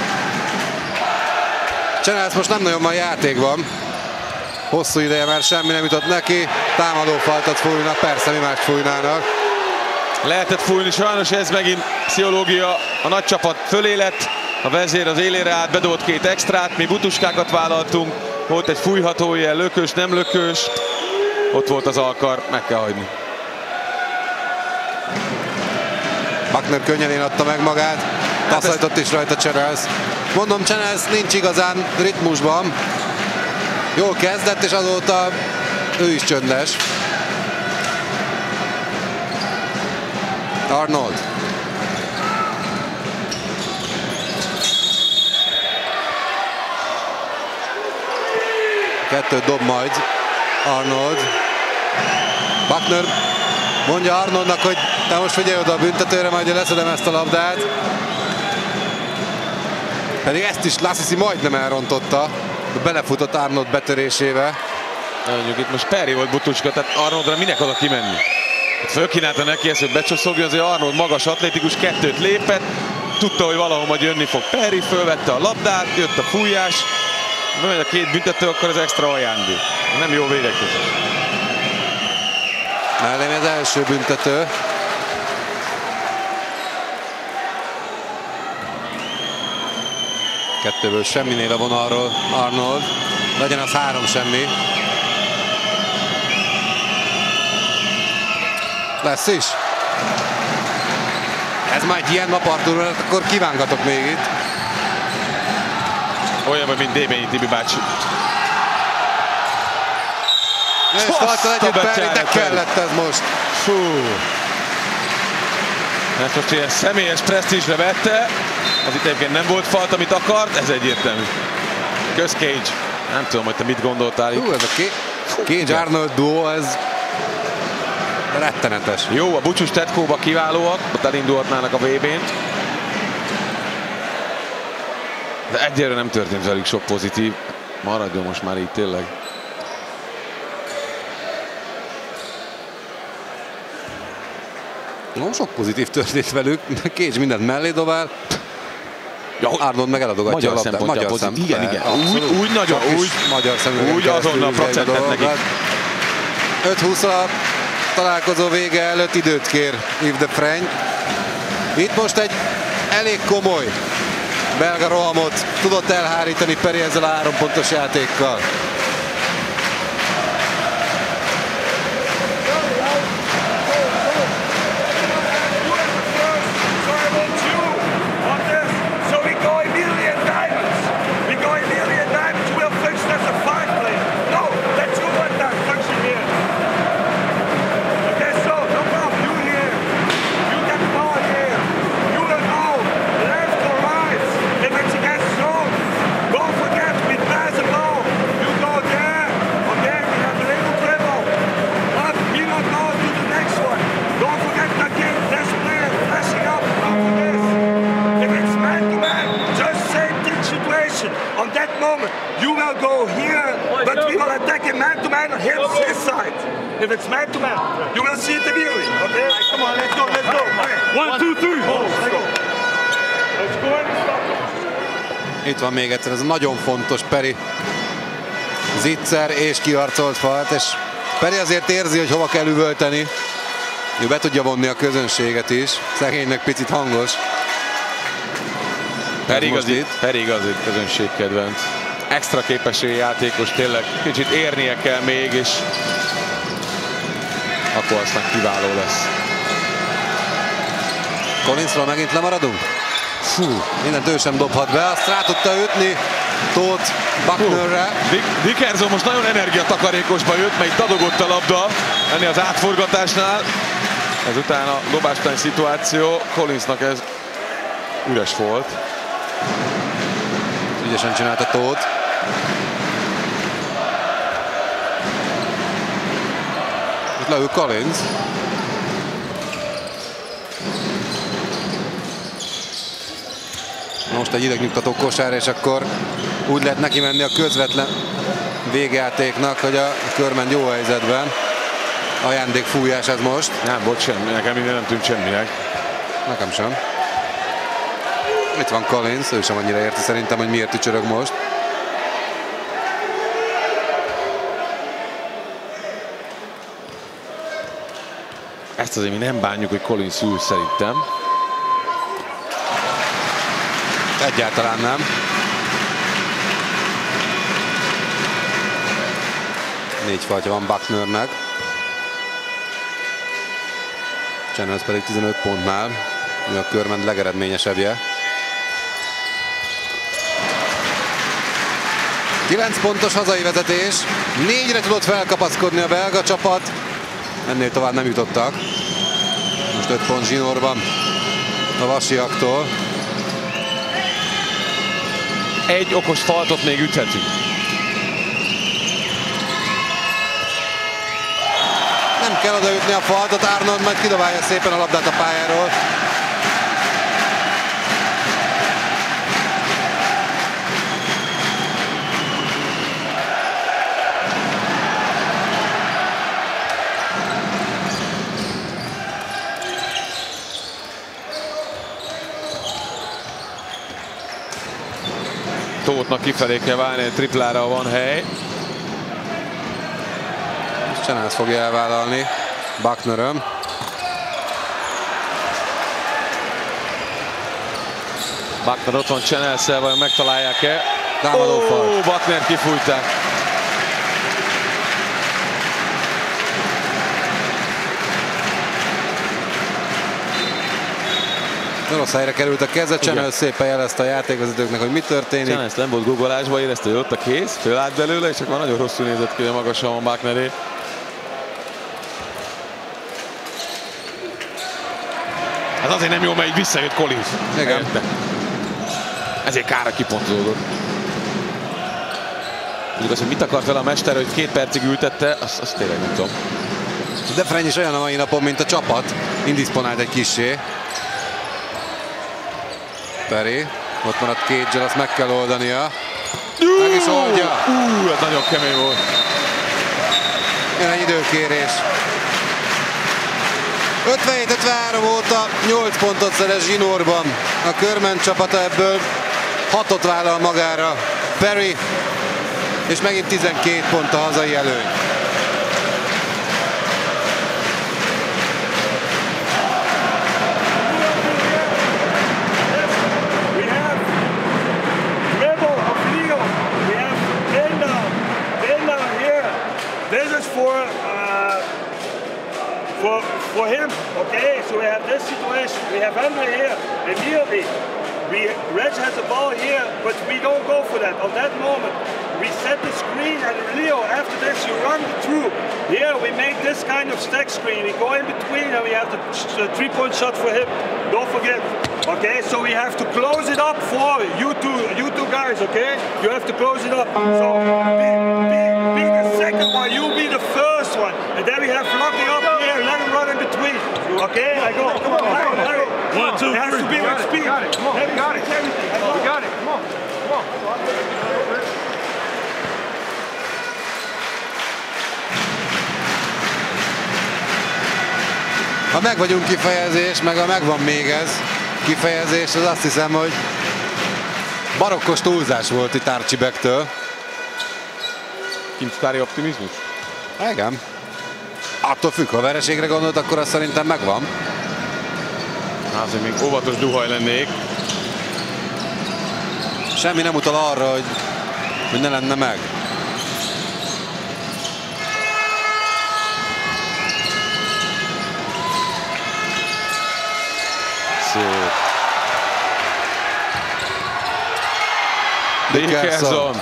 Csenelsz most nem nagyon van játékban. Hosszú ideje már semmi nem jutott neki. Támadófaltat fújnak, persze mi mást fújnának. Lehetett fújni, sajnos ez megint pszichológia. A nagy csapat fölé lett. A vezér az élére állt, bedobott két extrát. Mi butuskákat vállaltunk. Volt egy fújható ilyen, lökös, nem lökös. Ott volt az alkar, meg kell hagyni. Buckner könnyedén adta meg magát. Taszajtott is rajta Csenelsz. Mondom, Csenelsz nincs igazán ritmusban. Jól kezdett, és azóta ő is csöndes. Arnold. Kettőt dob majd Arnold. Buckner mondja Arnoldnak, hogy te most figyelj oda a büntetőre, majd én leszedem ezt a labdát. Pedig ezt is Lassisi majdnem elrontotta. Belefutott Arnold betörésébe. Mondjuk itt most Perry volt Butucska, tehát Arnoldra minek oda kimenni? Fölkínálta neki ezt, hogy becsosszogja, azért Arnold magas, atlétikus, kettőt lépett. Tudta, hogy valahol majd jönni fog Perry, fölvette a labdát, jött a fújás. Bemegy a két büntető, akkor az extra ajándék. Nem jó védekezés. Mellém az első büntető. Kettőből semminél a vonalról Arnold. Legyen az három semmi. Lesz is. Ez már egy ilyen nap, Artur, akkor kívángatok még itt. Olyan vagy, mint Débényi Tibi bácsi. És tartani együtt Perry, de kellett ez most. Fú. Ezt most ilyen személyes presztízsre vette. Ez itt egyébként nem volt falt, amit akart, ez egyértelmű. Kösz Cage. Nem tudom, hogy te mit gondoltál itt. Hú, ez a Cage-Arnold duo, ez rettenetes. Jó, a Bucsus Tetkóba kiválóak, ott elindulhatnának a vé bén. De egyelőre nem történt velük sok pozitív. Maradjon most már így tényleg. No, sok pozitív történt velük. Cage mindent mellé dobál. Ja, Arnold meg eladogatja a labdát. Magyar pozitív. Igen, igen. Úgy, úgy nagyon, úgy, magyar szemüvegen úgy azonnal procentet nekik. öt húsz a találkozó vége előtt időt kér Yves de Freyne. Itt most egy elég komoly belga rohamot tudott elhárítani Perry ezzel a három pontos játékkal. If it's man to man, you will see it immediately. Okay? Right, come on, let's go, let's go. One, two, three. Let's go. Let's go and stop. Itt van még egyszer, ez nagyon fontos Perry. Zicser és kiharcolt falt, és Perry azért érzi, hogy hova kell üvölteni. Ő be tudja vonni a közönséget is. Szegénynek picit hangos. Perry igazi, Perry igazi közönségkedvenc. Extra képességű játékos, tényleg kicsit érnie kell még, és akkor aztán kiváló lesz. Collinsról megint lemaradunk? Fú, mindent ő sem dobhat be, azt rá tudta ütni Tóth Bucknerre. Dickerson most nagyon energiatakarékosba jött, mert itt adogott a labda ennél az átforgatásnál. Ezután a dobástani szituáció, Collinsnak ez üres volt. Ügyesen csinálta Tóth. Itt leül Collins. Most egy idegnyugtató kosár, és akkor úgy lehet neki menni a közvetlen végjátéknak, hogy a körment jó helyzetben. Ajándékfújás ez most. Nem, bocs, semmi, nekem minden nem tűnt semminek. Nekem sem. Itt van Collins, ő sem annyira érti szerintem, hogy miért tücsörög most. Ezt azért mi nem bánjuk, hogy Collins ül szerintem. Egyáltalán nem. Négy faltja van Bucknernek. Channels pedig tizenöt pontnál. Ő a körment legeredményesebbje. kilenc pontos hazai vezetés. Négyre tudott felkapaszkodni a belga csapat. Ennél tovább nem jutottak. Most Most öt pont zsinórban a vasiaktól. Egy okos faltot még üthetünk. Nem kell odaütni a faltot, Arnold majd kidobálja szépen a labdát a pályáról. Tóthnak kifelé kell válni, egy triplára van hely. Csenász fogja elvállalni Bucknerön. Buckner ott van Csenászszel, vajon megtalálják-e? Támadó fal. Ó, Buckner kifújták. Rossz helyre került a keze, Csenász szépen jelezte a játékvezetőknek, hogy mi történik. Csenász nem volt googolásba, érezte, hogy ott a kéz, fölállt belőle, és akkor nagyon rosszul nézett ki, hogy magasan van Buckneré. Hát azért nem jó, mert így visszajött Collins. Igen. Ezért kára kipontozódott. Mondjuk az, hogy mit akart vele a mester, hogy két percig ültette, azt, azt tényleg nem tudom. De Freny is olyan a mai napon, mint a csapat. Indisponált egy kissé. Perry, ott maradt Cage-el, azt meg kell oldania. Meg is oldja. Ú, hát nagyon kemény volt. Jön egy időkérés. ötvenhét ötvenhárom óta nyolc pontot szerez zsinórban. A Körmen csapata ebből hatot vállal magára. Perry, és megint tizenkét pont a hazai előny. For, for him, okay, so we have this situation. We have Andre here immediately. We, Reg has the ball here, but we don't go for that. On that moment, we set the screen, and Leo, after this, you run through. Here, we make this kind of stack screen. We go in between, and we have the, the three-point shot for him. Don't forget. Okay, so we have to close it up for you two, you two guys. Okay, you have to close it up. So be, be, be the second one. You be the first one, and then we have locking up here. Let him run in between. Okay, I go. Come on, Larry, Larry. One, two, it has three. to be with speed. Got it. Come on. Heavy Got it. speed, everything. I go. We got it. Come on. Come on. Ha meg vagyunk kifejezés, meg ha megvan még ez kifejezés, az azt hiszem, hogy barokkos túlzás volt itt Archie Beck-től. Kincstári optimizmus? Igen. Attól függ, ha vereségre gondolt, akkor azt szerintem megvan. Azért még óvatos duhaj lennék. Semmi nem utal arra, hogy, hogy ne lenne meg. Szép. Dickerson.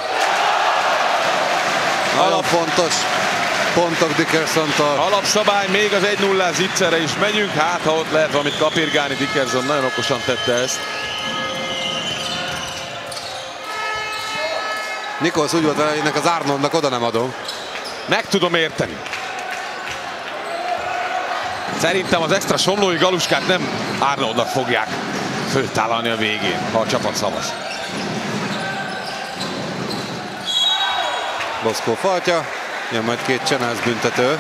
Nagyon fontos pontok Dickersontól. Alapszabály, még az egy nullás zicserre is megyünk, hát ha ott lehet valamit kapirgálni. Dickerson nagyon okosan tette ezt. Nichols úgy volt vele, hogy ennek az Arnoldnak oda nem adom. Meg tudom érteni. Szerintem az extra somlói galuskát nem Arnoldnak fogják föltállalni a végén, ha a csapat szavaz. Boszkó faltja, jön majd két Csenász büntető.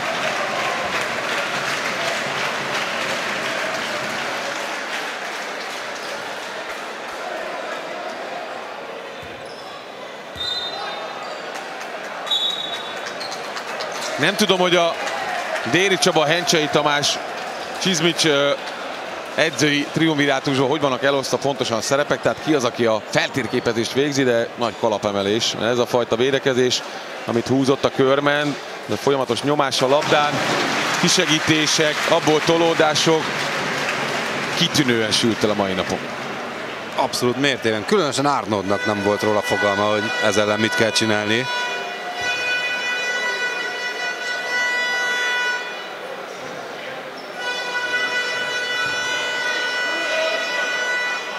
Nem tudom, hogy a Déri Csaba, Hencsei Tamás, Csizmics edzői triumvirátusban hogy vannak elosztva pontosan a szerepek, tehát ki az, aki a feltérképezést végzi, de nagy kalapemelés. Ez a fajta védekezés, amit húzott a Körmen, de folyamatos nyomás a labdán, kisegítések, abból tolódások, kitűnően sült el a mai napon. Abszolút mértében. Különösen Arnoldnak nem volt róla fogalma, hogy ezzel ellen mit kell csinálni.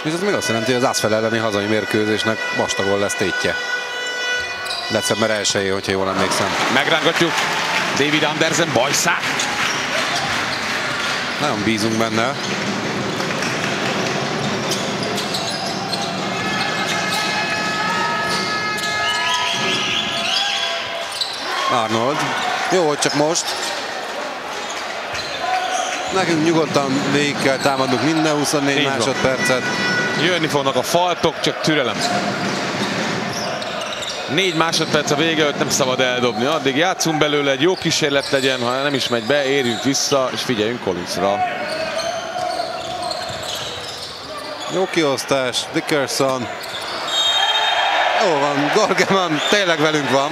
És ez még azt jelenti, hogy az Asvel elleni hazai mérkőzésnek vastagon lesz tétje. december elsején, hogyha jól emlékszem. Megrángatjuk David Andersen bajszát. Nagyon bízunk benne. Arnold. Jó, hogy csak most. Nekünk nyugodtan végig kell támadnunk minden huszonnégy Így másodpercet. Van. Jönni fognak a faltok, csak türelem. Négy másodperc a vége, őt nem szabad eldobni. Addig játszunk belőle, egy jó kísérlet legyen, ha nem is megy be, érjünk vissza, és figyeljünk Collinsra. Jó kiosztás, Dickerson. Jó van, Gorgeman tényleg velünk van.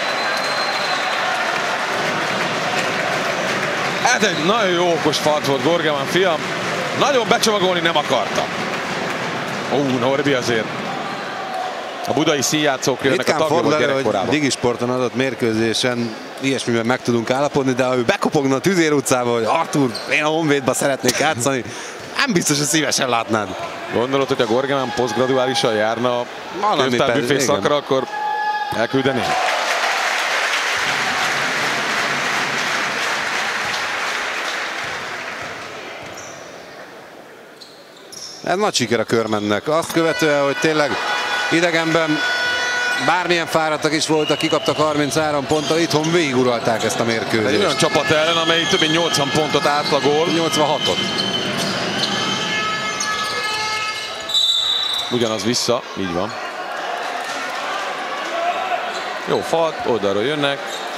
Ez egy nagyon jó okos falt volt Gorgeman, fiam. Nagyon becsomagolni nem akarta. Ó, Norbi azért. A budai színjátszók jönnek a tagja volt gyerekkorában. Digisporton adott mérkőzésen ilyesmiben meg tudunk állapodni, de ha ő bekopogna a Tüzér utcába, hogy Artur, én a Honvédba szeretnék játszani, nem biztos, hogy szívesen látnád. Gondolod, hogy a Gorgeman posztgraduálisan járna a könyvtárbüfé szakra, akkor elküldené? Ez nagy siker a Körmennek. Azt követően, hogy tényleg idegenben bármilyen fáradtak is voltak, kikaptak harminchárom ponttal, itthon végiguralták ezt a mérkőzést. Egy olyan csapat ellen, amely több mint nyolcvan pontot átlagol. nyolcvanhatot. Ugyanaz vissza, így van. Jó falt, oldalról jönnek.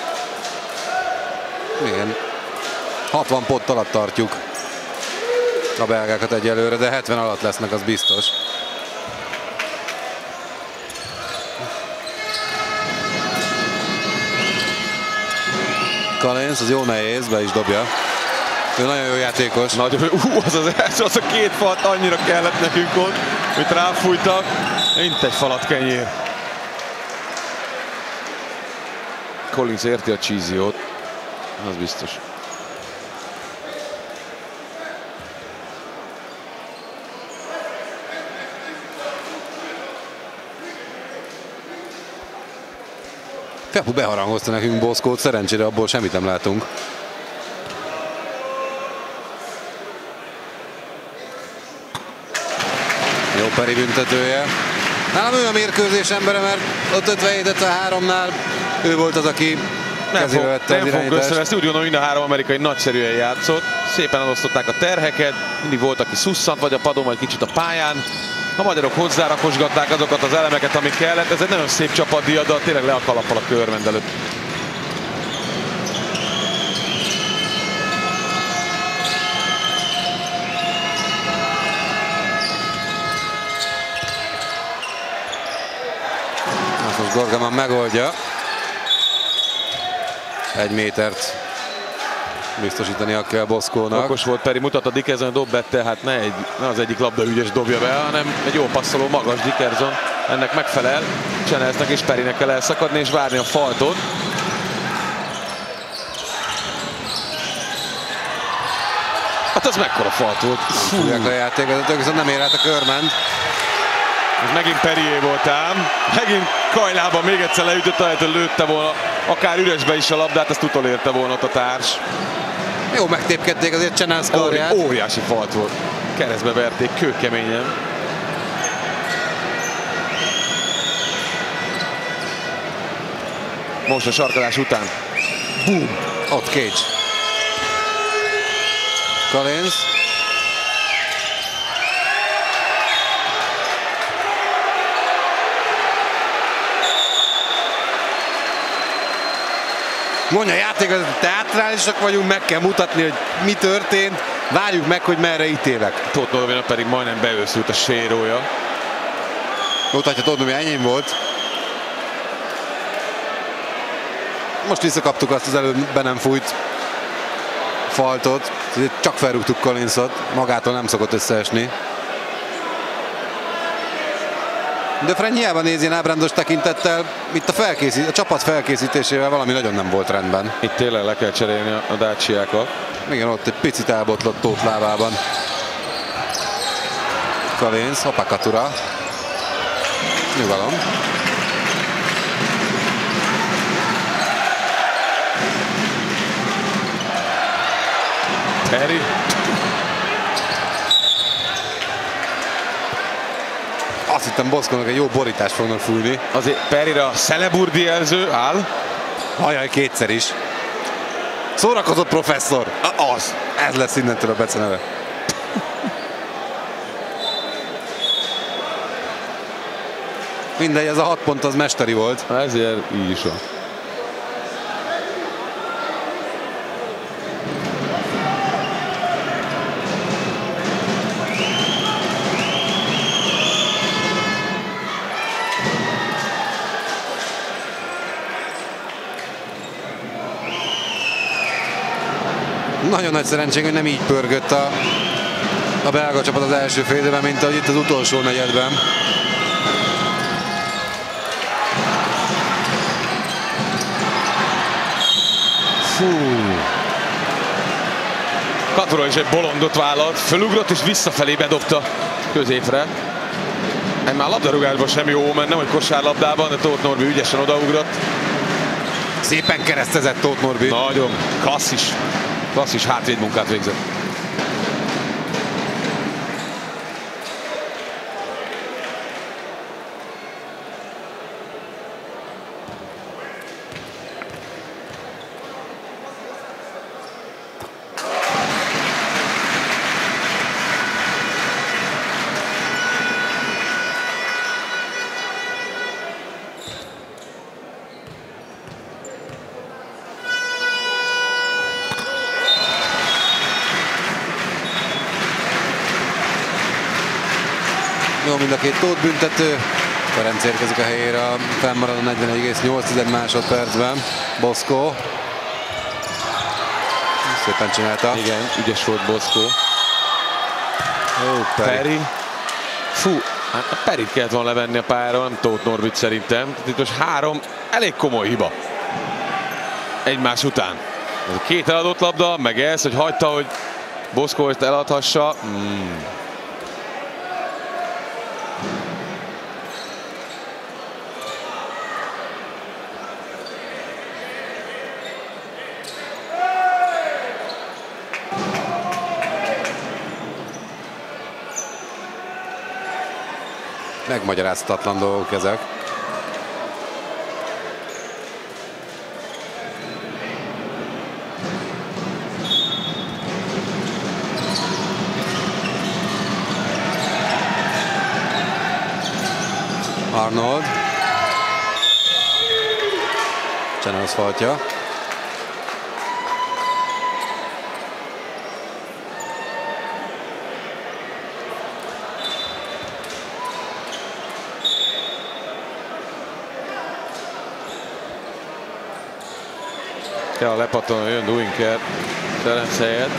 Igen. hatvan pont alatt tartjuk a belgákat egyelőre, de hetven alatt lesznek, az biztos. Collins, az jó nehéz, be is dobja. Ő nagyon jó játékos. Nagyon, ú, az az első, az a két falat annyira kellett nekünk ott, hogy ráfújtak, mint egy falat kenyér. Collins érti a csíziót, az biztos. Tepu beharangozta nekünk Boszkót, szerencsére abból semmit nem látunk. Jó Peri büntetője. Nálam ő a mérkőzés embere, mert ott ötvenhét ötvenháromnál ő volt az, aki kezébe vette az irányítást. Úgy gondolom, mind a három amerikai nagyszerűen játszott. Szépen elosztották a terheket, mindig volt, aki szusszant, vagy a padon, vagy kicsit a pályán. A magyarok hozzárakosgatták azokat az elemeket, amik kellett. Ez egy nagyon szép csapatdiadat, tényleg le a kalappal a Körmend előtt. Most Gorgeman megoldja. Egy métert biztosítania kell Boszkónak. Okos volt Peri, mutat a Dickerson, dob be, tehát ne, egy, ne az egyik labdaügyes dobja be, hanem egy jó passzoló magas Dickerson. Ennek megfelel, Cseneznek és Perinek kell elszakadni és várni a faltot. Hát az mekkora falt volt. Fújják a játékvezetők, viszont nem ér át a Körmend. Ez megint Perié volt ám. Megint Kajlában még egyszer leütött, ahelyett, hogy lőtte volna akár üresbe is a labdát, ezt utolérte volna ott a társ. Jó, megtépkedték azért Csenez karját. Óri, óriási falt volt. Keresztbe verték kőkeményen. Most a sarkadás után. Boom! Ott Cage. Collins. Mondja a játékvezető, teátrálisak vagyunk, meg kell mutatni, hogy mi történt. Várjuk meg, hogy merre ítélek. Tóth Nodomira pedig majdnem beőszült a sérója. Mutatja Tóth Nodomira, enyém volt. Most visszakaptuk azt az előbb be nem fújt faltot. Csak felrúgtuk Collinsot. Magától nem szokott összeesni. De Frenny hiába néz ilyen ábrándos tekintettel, itt a, felkészít, a csapat felkészítésével valami nagyon nem volt rendben. Itt tényleg le kell cserélni a Daciákat. Igen, ott egy picit elbotlott Tóth lábában. Cravens, Hopakatura. Nyugalom. Perry. Azt hittem Boszkónak egy jó borítást fognak fújni. Azért Perryre a Celeburdi jelző áll. Ajaj, kétszer is. Szórakozott professzor. Az. Ez lesz innentől a beceneve. Mindegy, ez a hat pont az mesteri volt. Ezért így is van. Nagyon nagy szerencség, hogy nem így pörgött a, a belga csapat az első fél időben, mint ahogy itt az utolsó negyedben. Fú. Katura is egy bolondot vállalt, fölugrott és visszafelé bedobta középre. Ez már labdarúgásban sem jó, mert nem, hogy kosárlabdában, de Tóth Norbi ügyesen odaugrott. Szépen keresztezett Tóth Norbi. Nagyon klasszis, klasszis hátvédmunkát végzett. Jó, mind a két Tóth büntető. Ferenc érkezik a helyére a fennmaradó negyvenegy egész nyolc másodpercben. Boszkó. Szépen csinálta. Igen, ügyes volt Boszkó. Ó, Perry. Perry. Fú, hát a Perryt kellett volna levenni a pályáról, nem Tóth Norbit szerintem. Itt most három elég komoly hiba. Egymás után. Ez a két eladott labda, meg ez, hogy hagyta, hogy Boszkó ezt eladhassa. Hmm. Megmagyarázhatatlan dolgok ezek. Arnold. Channels faltja. Kell lepattanni, jön Duinker Ferenc helyett.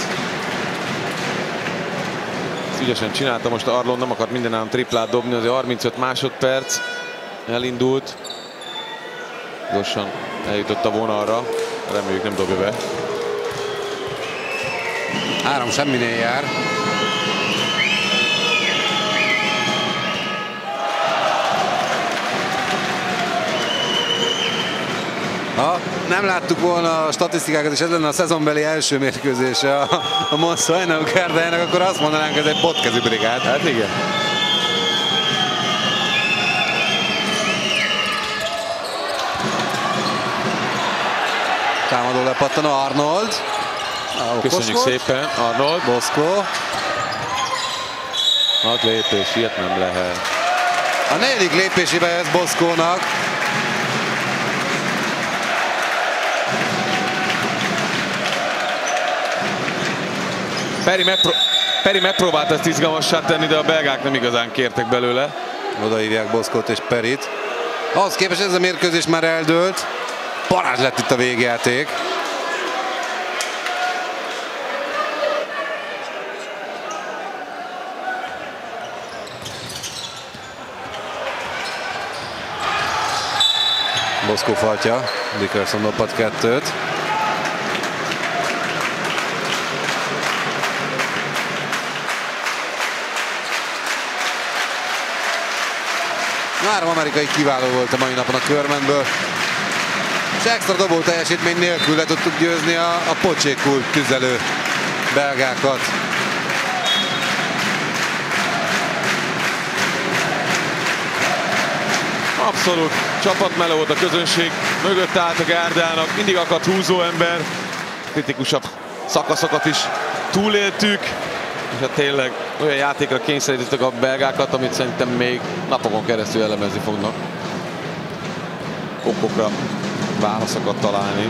Ezt ügyesen csinálta most Arlon, nem akart mindenáron triplát dobni, azért harmincöt másodperc elindult. Gyorsan eljutott a vonalra, reméljük nem dobja be. Három semminél jár. Ha nem láttuk volna a statisztikákat, és ez lenne a szezonbeli első mérkőzése a, a Monszajnau Kárdájának, akkor azt mondanánk, ez egy potkezű brigád. Hát igen. Támadó lepattanó Arnold. Köszönjük szépen, Arnold. Boszkó. Hat lépés, ilyet nem lehet. A negyedik lépésébe ez Boszkónak. Perry, megpró Perry megpróbált ezt izgalmassá tenni, de a belgák nem igazán kértek belőle. Odaívják Boszkót és Perryt. Ahhoz képest ez a mérkőzés már eldőlt. Parázs lett itt a végjáték. Boszkó faltja, Dickerson dobhat kettőt. Három amerikai kiváló volt a mai napon a Körmenből. És extra dobó teljesítmény nélkül le tudtuk győzni a, a pocsékul tüzelő belgákat. Abszolút csapatmeló volt a közönség, mögött állt a gárdának, mindig akadt húzó ember, kritikusabb szakaszokat is túléltük, és hát tényleg olyan játékra kényszerítettek a belgákat, amit szerintem még napokon keresztül elemezni fognak. Okokra válaszokat találni.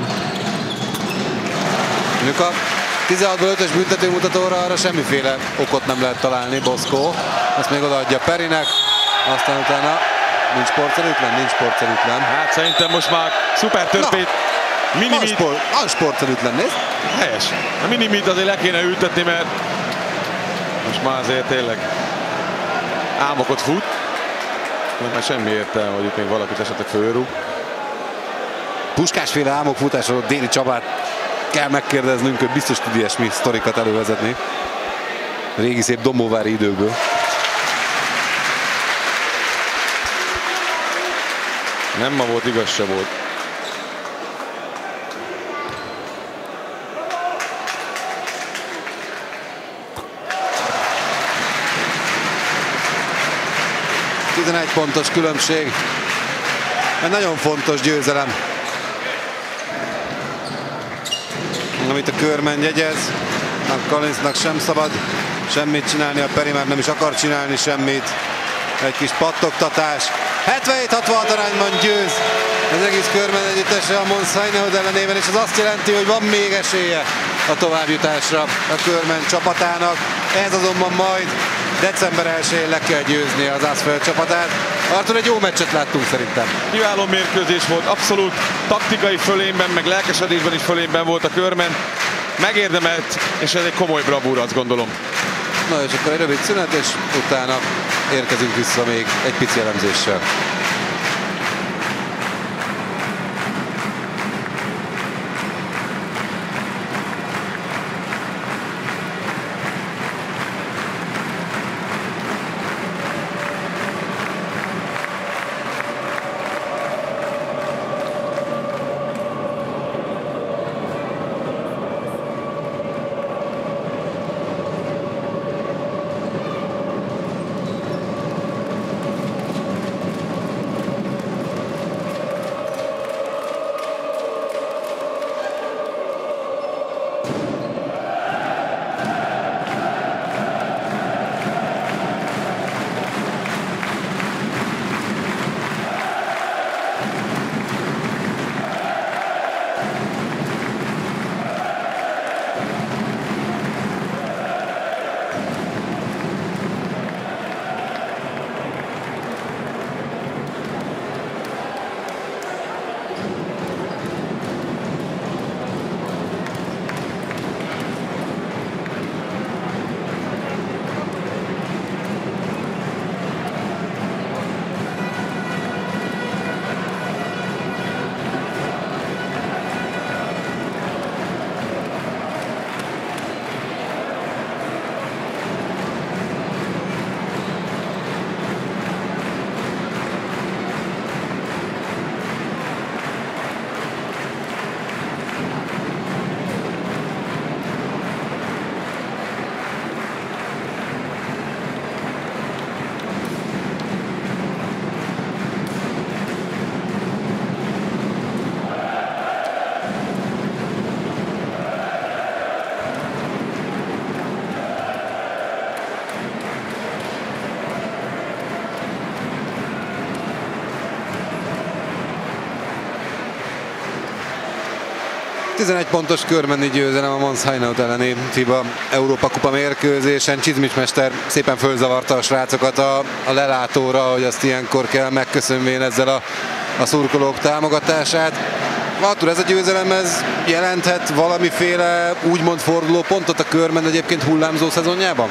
Mondjuk a tizenhatból ötös büntetőmutatóra arra semmiféle okot nem lehet találni, Boszkó. Ezt még odaadja Perinek, aztán utána nincs sportszerűtlen, nincs sportszerűtlen. Hát szerintem most már szuper törpét. Minimit. Az sportszerűtlen, nézd. Helyes. A minimit azért le kéne ültetni, mert most már azért tényleg álmokot fut. Mert semmi értelme, hogy itt még valakit esetleg fölrúg. Puskásféle álmok futásról Déri Csabát kell megkérdeznünk, hogy biztos tud ilyesmi sztorikat elővezetni. Régi szép dombóvári időkből. Nem ma volt, igaz se volt. tizenegy pontos különbség. Egy nagyon fontos győzelem, amit a Körmen jegyez. Collinsnak sem szabad semmit csinálni, a Peri már nem is akar csinálni semmit. Egy kis pattogtatás. hetvenhét hatvanhat arányban győz az egész Körmen együttese a Mons Heinehood ellenében, és ez azt jelenti, hogy van még esélye a továbbjutásra a Körmen csapatának. Ez azonban majd december elsején le kell győzni az Asfeld csapatát. Artur, egy jó meccset láttunk szerintem. Kiváló mérkőzés volt, abszolút taktikai fölényben, meg lelkesedésben is fölényben volt a Körmen. Megérdemelt, és ez egy komoly bravúr, azt gondolom. Na és akkor egy rövid szünet, és utána érkezünk vissza még egy pici elemzéssel. tizenegy pontos körmeni győzelem a Mons Heinehoud elleni FIBA Európa Kupa mérkőzésen. Csizmics mester szépen fölzavarta a srácokat a, a lelátóra, hogy azt ilyenkor kell megköszönvén ezzel a, a szurkolók támogatását. Artur, ez a győzelem ez jelenthet valamiféle úgymond fordulópontot a Körmen egyébként hullámzó szezonjában?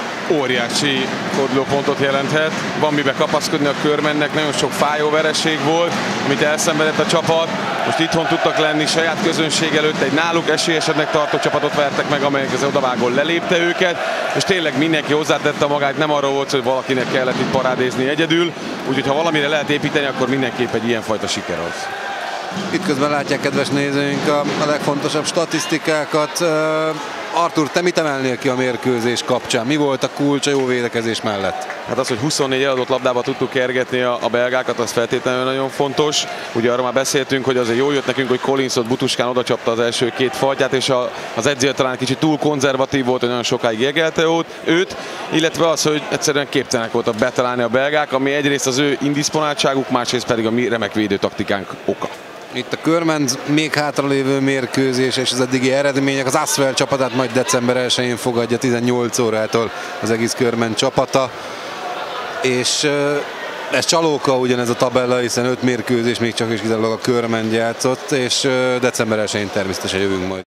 Óriási fordulópontot jelenthet. Van mibe kapaszkodni a Körmennek, nagyon sok fájó vereség volt, amit elszenvedett a csapat. most itthon tudtak lenni, saját közönség előtt egy náluk esélyesebbnek tartó csapatot vertek meg, amelyek az odavágón lelépte őket, és tényleg mindenki hozzátette magát, nem arról volt, hogy valakinek kellett itt parádézni egyedül, úgyhogy ha valamire lehet építeni, akkor mindenképp egy ilyenfajta siker az. Itt közben látják, kedves nézőink, a, a legfontosabb statisztikákat. Uh, Artur, te mit emelnél ki a mérkőzés kapcsán? Mi volt a kulcs a jó védekezés mellett? Hát az, hogy huszonnégy eladott labdába tudtuk kergetni a, a belgákat, az feltétlenül nagyon fontos. Ugye arra már beszéltünk, hogy azért jól jött nekünk, hogy Collinsot butuskán odacsapta az első két faltját, és a, az edző talán kicsit túl konzervatív volt, hogy nagyon sokáig égelte őt, illetve az, hogy egyszerűen képtelenek voltak betalálni a belgák, ami egyrészt az ő indisponáltságuk, másrészt pedig a mi remek védőtaktikánk oka. Itt a Körmend még hátralévő mérkőzés és az eddigi eredmények. Az Asvel csapatát majd december elsején fogadja tizennyolc órától az egész Körmend csapata. És ez csalóka ugyanez a tabella, hiszen öt mérkőzés még csak is kizárólag a Körmend játszott, és december elsején természetesen jövünk majd.